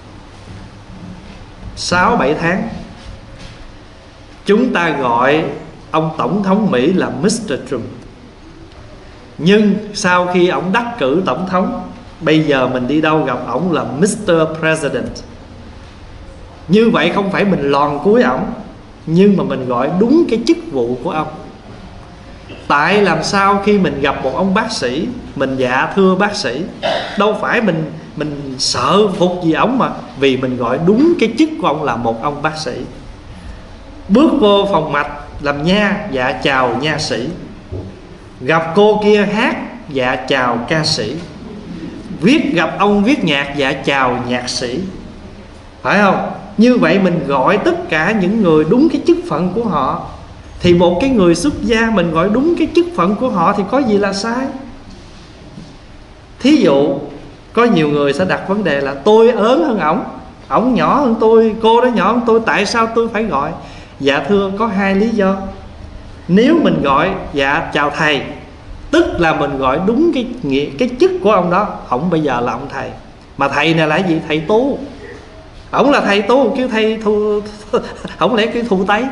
sáu bảy tháng, chúng ta gọi ông Tổng thống Mỹ là mít tơ Trump. Nhưng sau khi ông đắc cử tổng thống, bây giờ mình đi đâu gặp ông là mít tơ President. Như vậy không phải mình lòn cúi ổng, nhưng mà mình gọi đúng cái chức vụ của ông. Tại làm sao khi mình gặp một ông bác sĩ, mình dạ thưa bác sĩ, đâu phải mình mình sợ phục gì ổng, mà vì mình gọi đúng cái chức của ông là một ông bác sĩ. Bước vô phòng mạch làm nha, dạ chào nha sĩ. Gặp cô kia hát, dạ chào ca sĩ. Viết gặp ông viết nhạc, dạ chào nhạc sĩ. Phải không? Như vậy mình gọi tất cả những người đúng cái chức phận của họ. Thì một cái người xuất gia mình gọi đúng cái chức phận của họ thì có gì là sai? Thí dụ có nhiều người sẽ đặt vấn đề là tôi ớn hơn ổng, ổng nhỏ hơn tôi, cô đó nhỏ hơn tôi, tại sao tôi phải gọi? Dạ thưa, có hai lý do. Nếu mình gọi dạ chào thầy, tức là mình gọi đúng cái nghĩa, cái chức của ông đó. Ổng bây giờ là ông thầy, mà thầy này là gì? Thầy tu. Ổng là thầy tu, kêu thầy thu, ổng lẽ kêu thù tây.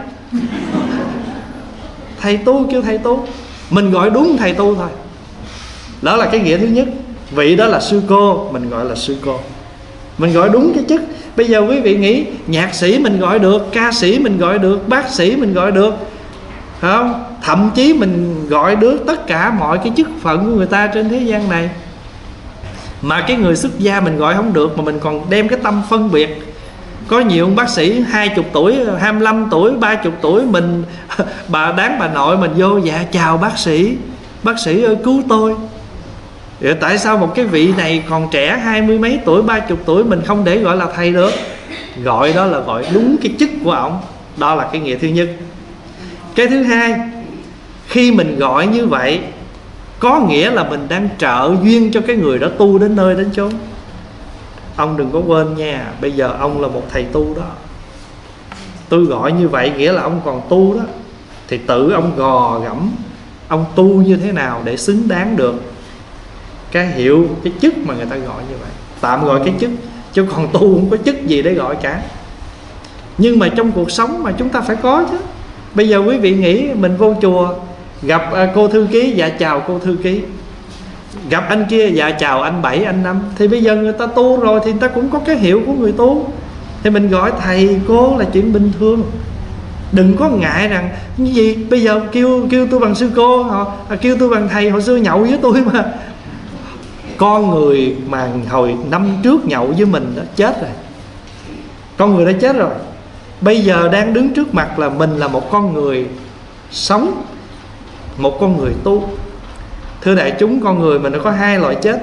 Thầy tu kêu thầy tu, mình gọi đúng thầy tu thôi. Đó là cái nghĩa thứ nhất. Vị đó là sư cô, mình gọi là sư cô, mình gọi đúng cái chức. Bây giờ quý vị nghĩ nhạc sĩ mình gọi được, ca sĩ mình gọi được, bác sĩ mình gọi được, không? Thậm chí mình gọi được tất cả mọi cái chức phận của người ta trên thế gian này. Mà cái người xuất gia mình gọi không được, mà mình còn đem cái tâm phân biệt. Có nhiều ông bác sĩ hai mươi tuổi, hai mươi lăm tuổi, ba mươi tuổi, mình bà đáng bà nội mình vô dạ chào bác sĩ, bác sĩ ơi cứu tôi. Rồi tại sao một cái vị này còn trẻ hai mươi mấy tuổi, ba chục tuổi mình không để gọi là thầy được? Gọi đó là gọi đúng cái chức của ổng. Đó là cái nghĩa thứ nhất. Cái thứ hai, khi mình gọi như vậy có nghĩa là mình đang trợ duyên cho cái người đó tu đến nơi đến chốn. Ông đừng có quên nha, bây giờ ông là một thầy tu đó. Tôi gọi như vậy nghĩa là ông còn tu đó. Thì tự ông gò gẫm ông tu như thế nào để xứng đáng được cái hiệu, cái chức mà người ta gọi như vậy. Tạm gọi cái chức, chứ còn tu không có chức gì để gọi cả. Nhưng mà trong cuộc sống mà chúng ta phải có chứ. Bây giờ quý vị nghĩ mình vô chùa gặp cô thư ký, dạ chào cô thư ký. Gặp anh kia, dạ chào anh Bảy, anh Năm. Thì bây giờ người ta tu rồi thì người ta cũng có cái hiệu của người tu. Thì mình gọi thầy cô là chuyện bình thường. Đừng có ngại rằng cái gì bây giờ kêu kêu tôi bằng sư cô, họ kêu tôi bằng thầy. Hồi xưa nhậu với tôi mà, con người mà hồi năm trước nhậu với mình đó chết rồi. Con người đã chết rồi. Bây giờ đang đứng trước mặt là mình là một con người sống, một con người tu. Thưa đại chúng, con người mình nó có hai loại chết.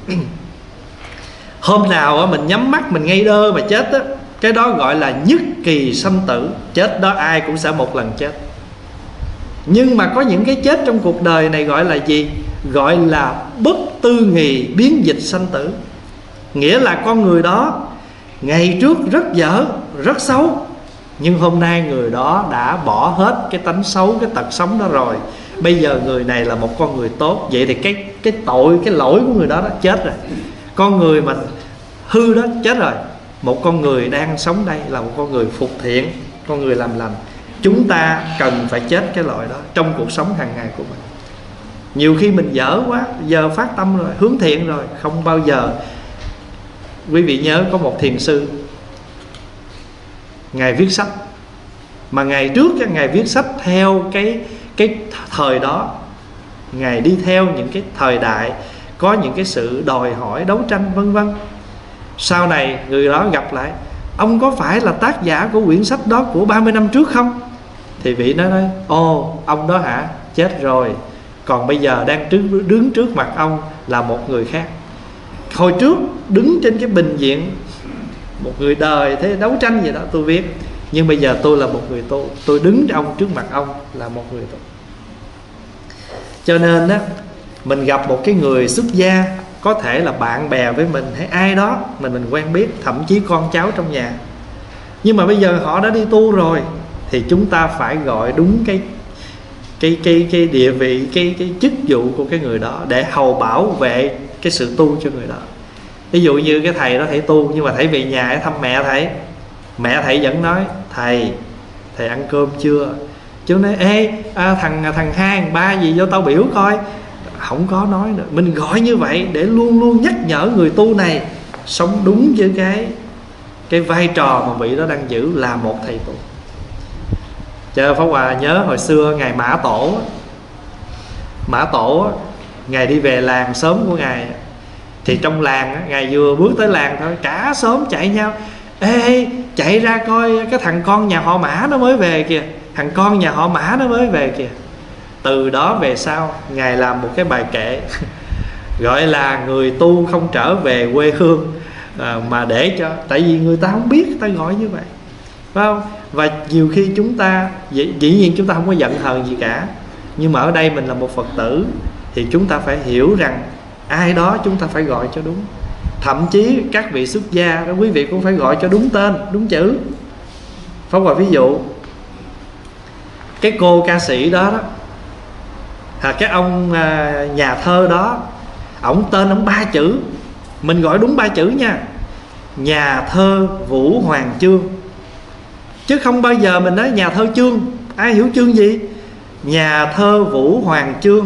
Hôm nào mình nhắm mắt mình ngây đơ mà chết đó, cái đó gọi là nhất kỳ sanh tử. Chết đó ai cũng sẽ một lần chết. Nhưng mà có những cái chết trong cuộc đời này gọi là gì? Gọi là bất tư nghì biến dịch sanh tử. Nghĩa là con người đó ngày trước rất dở, rất xấu, nhưng hôm nay người đó đã bỏ hết cái tánh xấu, cái tật xấu đó rồi. Bây giờ người này là một con người tốt. Vậy thì cái, cái tội, cái lỗi của người đó đó chết rồi. Con người mà hư đó chết rồi. Một con người đang sống đây là một con người phục thiện, con người làm lành. Chúng ta cần phải chết cái loại đó trong cuộc sống hàng ngày của mình. Nhiều khi mình dở quá, giờ phát tâm rồi, hướng thiện rồi, không bao giờ. Quý vị nhớ có một thiền sư, Ngài viết sách. Mà ngày trước Ngài viết sách theo cái, cái thời đó. Ngài đi theo những cái thời đại có những cái sự đòi hỏi, đấu tranh vân vân. Sau này người đó gặp lại: ông có phải là tác giả của quyển sách đó của ba mươi năm trước không? Thì vị nói nói: ồ, ông đó hả? Chết rồi. Còn bây giờ đang đứng trước mặt ông là một người khác. Hồi trước đứng trên cái bình diện, một người đời thế đấu tranh gì đó tôi viết. Nhưng bây giờ tôi là một người tu. Tôi đứng ông trước mặt ông là một người tu. Cho nên á, mình gặp một cái người xuất gia, có thể là bạn bè với mình hay ai đó mình mình quen biết, thậm chí con cháu trong nhà, nhưng mà bây giờ họ đã đi tu rồi, thì chúng ta phải gọi đúng cái cái cái cái địa vị, cái cái chức vụ của cái người đó để hầu bảo vệ cái sự tu cho người đó. Ví dụ như cái thầy đó thầy tu, nhưng mà thầy về nhà để thăm mẹ thầy, mẹ thầy vẫn nói: thầy thầy ăn cơm chưa? Chứ nói: ê à, thằng thằng hai thằng ba gì vô tao biểu coi. Không có nói nữa. Mình gọi như vậy để luôn luôn nhắc nhở người tu này sống đúng với cái cái vai trò mà vị đó đang giữ là một thầy tu. Chờ Pháp Hòa nhớ hồi xưa Ngài Mã Tổ, Mã Tổ Ngài đi về làng sớm của Ngài, thì trong làng Ngài vừa bước tới làng thôi, cả xóm chạy nhau: ê chạy ra coi cái thằng con nhà họ Mã nó mới về kìa, thằng con nhà họ Mã nó mới về kìa. Từ đó về sau Ngài làm một cái bài kệ gọi là người tu không trở về quê hương, à, mà để cho, tại vì người ta không biết, người ta gọi như vậy, phải không? Và nhiều khi chúng ta dĩ, dĩ nhiên chúng ta không có giận hờn gì cả, nhưng mà ở đây mình là một Phật tử thì chúng ta phải hiểu rằng ai đó chúng ta phải gọi cho đúng. Thậm chí các vị xuất gia đó, quý vị cũng phải gọi cho đúng tên, đúng chữ. Pháp Hòa ví dụ cái cô ca sĩ đó đó, à, cái ông à, nhà thơ đó, ổng tên ổng ba chữ, mình gọi đúng ba chữ nha: nhà thơ Vũ Hoàng Chương. Chứ không bao giờ mình nói nhà thơ Chương. Ai hiểu Chương gì? Nhà thơ Vũ Hoàng Chương.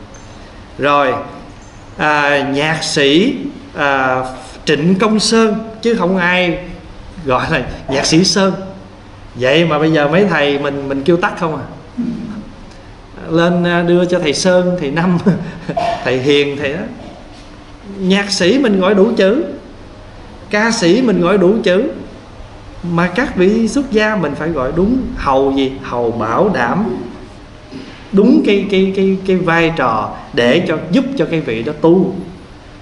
Rồi à, nhạc sĩ à, Trịnh Công Sơn, chứ không ai gọi là nhạc sĩ Sơn. Vậy mà bây giờ mấy thầy mình mình kêu tắt không à. Lên đưa cho thầy Sơn, thầy Năm, thầy Hiền, thầy đó. Nhạc sĩ mình gọi đủ chữ, ca sĩ mình gọi đủ chữ, mà các vị xuất gia mình phải gọi đúng. Hầu gì? Hầu bảo đảm đúng cái cái cái cái vai trò để cho giúp cho cái vị đó tu.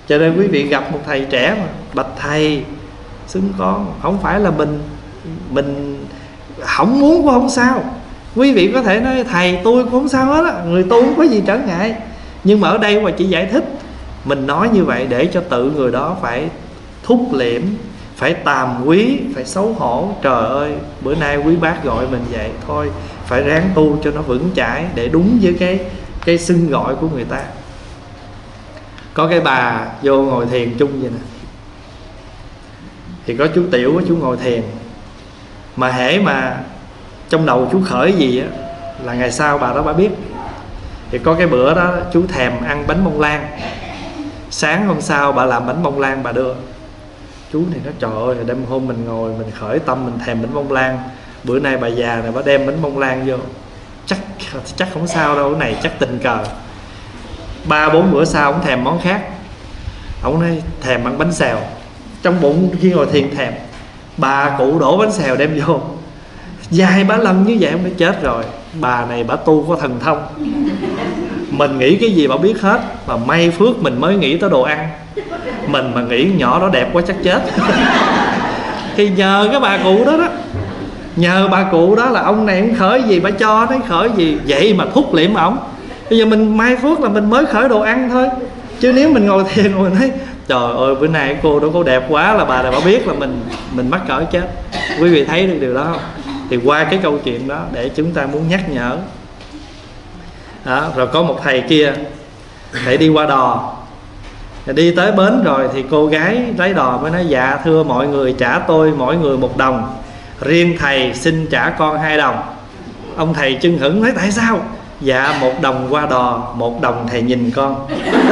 Cho nên quý vị gặp một thầy trẻ mà bạch thầy xưng con, không phải là mình mình không muốn cũng không sao. Quý vị có thể nói thầy tôi cũng không sao hết á, người tu không có gì trở ngại. Nhưng mà ở đây mà chỉ giải thích, mình nói như vậy để cho tự người đó phải thúc liễm, phải tàm quý, phải xấu hổ. Trời ơi, bữa nay quý bác gọi mình vậy, thôi phải ráng tu cho nó vững chãi để đúng với cái cái xưng gọi của người ta. Có cái bà vô ngồi thiền chung vậy nè, thì có chú Tiểu, có chú ngồi thiền. Mà hễ mà trong đầu chú khởi gì á là ngày sau bà đó bà biết. Thì có cái bữa đó chú thèm ăn bánh bông lan, sáng hôm sau bà làm bánh bông lan bà đưa. Chú này nói trời ơi, đêm hôm mình ngồi mình khởi tâm mình thèm bánh bông lan, bữa nay bà già này bà đem bánh bông lan vô, chắc chắc không sao đâu, cái này chắc tình cờ. Ba bốn bữa sau ông thèm món khác, ông nói thèm ăn bánh xèo. Trong bụng khi ngồi thiền thèm, bà cụ đổ bánh xèo đem vô, vài ba lần như vậy ông đã chết rồi. Bà này bà tu có thần thông, mình nghĩ cái gì bà biết hết. Mà may phước mình mới nghĩ tới đồ ăn, mình mà nghĩ nhỏ đó đẹp quá chắc chết. Thì nhờ cái bà cụ đó đó, nhờ bà cụ đó là ông này ông khởi gì bà cho nó khởi gì, vậy mà thúc liễm ổng. Bây giờ mình may phước là mình mới khởi đồ ăn thôi, chứ nếu mình ngồi thiền rồi nói trời ơi bữa nay cô đó cô đẹp quá, là bà này bà biết là mình mình mắc cỡ chết. Quý vị thấy được điều đó không? Thì qua cái câu chuyện đó để chúng ta muốn nhắc nhở đó. Rồi có một thầy kia, thầy đi qua đò, đi tới bến rồi thì cô gái lái đò mới nói dạ thưa mọi người trả tôi mỗi người một đồng, riêng thầy xin trả con hai đồng. Ông thầy chưng hửng nói tại sao? Dạ một đồng qua đò, một đồng thầy nhìn con.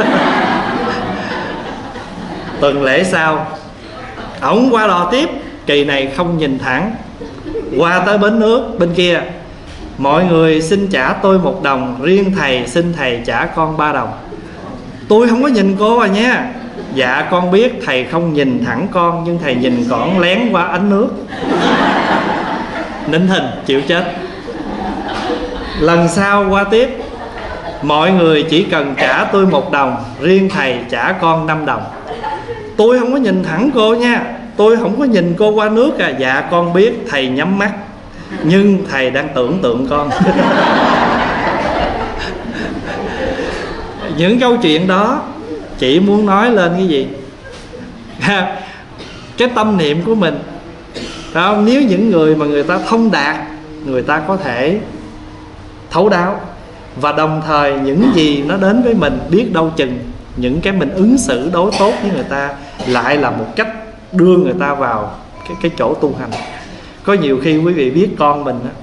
Tuần lễ sau ổng qua đò tiếp, kỳ này không nhìn thẳng, qua tới bến nước bên kia, mọi người xin trả tôi một đồng, riêng thầy xin thầy trả con ba đồng. Tôi không có nhìn cô à nha. Dạ con biết thầy không nhìn thẳng con, nhưng thầy nhìn con lén qua ánh nước. Nín thinh chịu chết. Lần sau qua tiếp, mọi người chỉ cần trả tôi một đồng, riêng thầy trả con năm đồng. Tôi không có nhìn thẳng cô nha, tôi không có nhìn cô qua nước à. Dạ con biết thầy nhắm mắt, nhưng thầy đang tưởng tượng con. Những câu chuyện đó chỉ muốn nói lên cái gì? Cái tâm niệm của mình. Không? Nếu những người mà người ta thông đạt, người ta có thể thấu đáo, và đồng thời những gì nó đến với mình biết đâu chừng những cái mình ứng xử đối tốt với người ta lại là một cách đưa người ta vào cái, cái chỗ tu hành. Có nhiều khi quý vị biết con mình đó,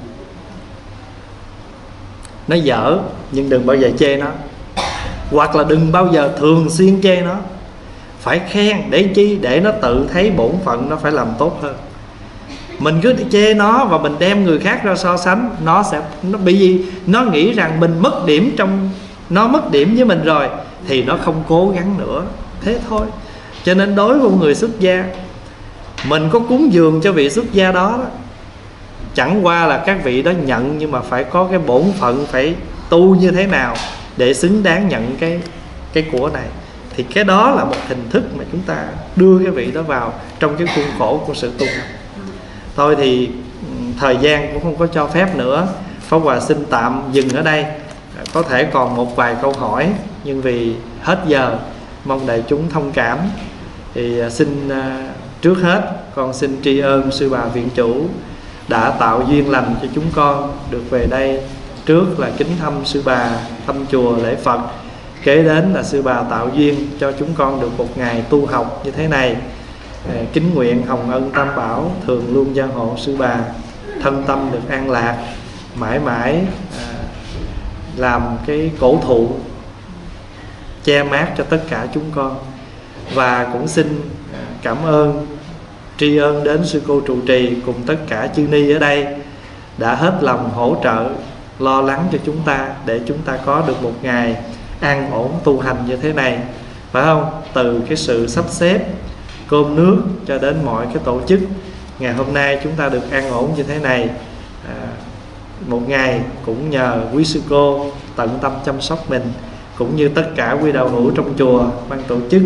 nó dở nhưng đừng bao giờ chê nó, hoặc là đừng bao giờ thường xuyên chê nó, phải khen. Để chi? Để nó tự thấy bổn phận nó phải làm tốt hơn. Mình cứ chê nó và mình đem người khác ra so sánh, nó sẽ nó bị gì? Nó nghĩ rằng mình mất điểm trong nó mất điểm với mình rồi thì nó không cố gắng nữa. Thế thôi. Cho nên đối với một người xuất gia, mình có cúng dường cho vị xuất gia đó, đó chẳng qua là các vị đó nhận, nhưng mà phải có cái bổn phận, phải tu như thế nào để xứng đáng nhận cái cái của này. Thì cái đó là một hình thức mà chúng ta đưa cái vị đó vào trong cái khuôn khổ của sự tu hành. Thôi thì thời gian cũng không có cho phép nữa, Pháp Hòa xin tạm dừng ở đây. Có thể còn một vài câu hỏi, nhưng vì hết giờ, mong đại chúng thông cảm. Thì xin trước hết con xin tri ân sư bà viện chủ đã tạo duyên lành cho chúng con được về đây. Trước là kính thăm sư bà, thăm chùa lễ Phật, kế đến là sư bà tạo duyên cho chúng con được một ngày tu học như thế này. Kính nguyện hồng ân tam bảo thường luôn gia hộ sư bà, thân tâm được an lạc, mãi mãi à, làm cái cổ thụ che mát cho tất cả chúng con. Và cũng xin cảm ơn, tri ân đến sư cô trụ trì cùng tất cả chư ni ở đây đã hết lòng hỗ trợ, lo lắng cho chúng ta để chúng ta có được một ngày an ổn tu hành như thế này, phải không? Từ cái sự sắp xếp cơm nước cho đến mọi cái tổ chức, ngày hôm nay chúng ta được an ổn như thế này. à, Một ngày cũng nhờ quý sư cô tận tâm chăm sóc mình, cũng như tất cả quý đạo hữu trong chùa, ban tổ chức,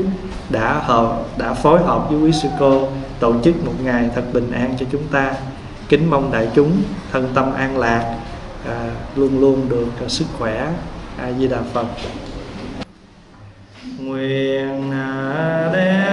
đã hợp đã phối hợp với quý sư cô tổ chức một ngày thật bình an cho chúng ta. Kính mong đại chúng thân tâm an lạc, à, luôn luôn được à, sức khỏe. A Di Đà Phật. Nguyện đem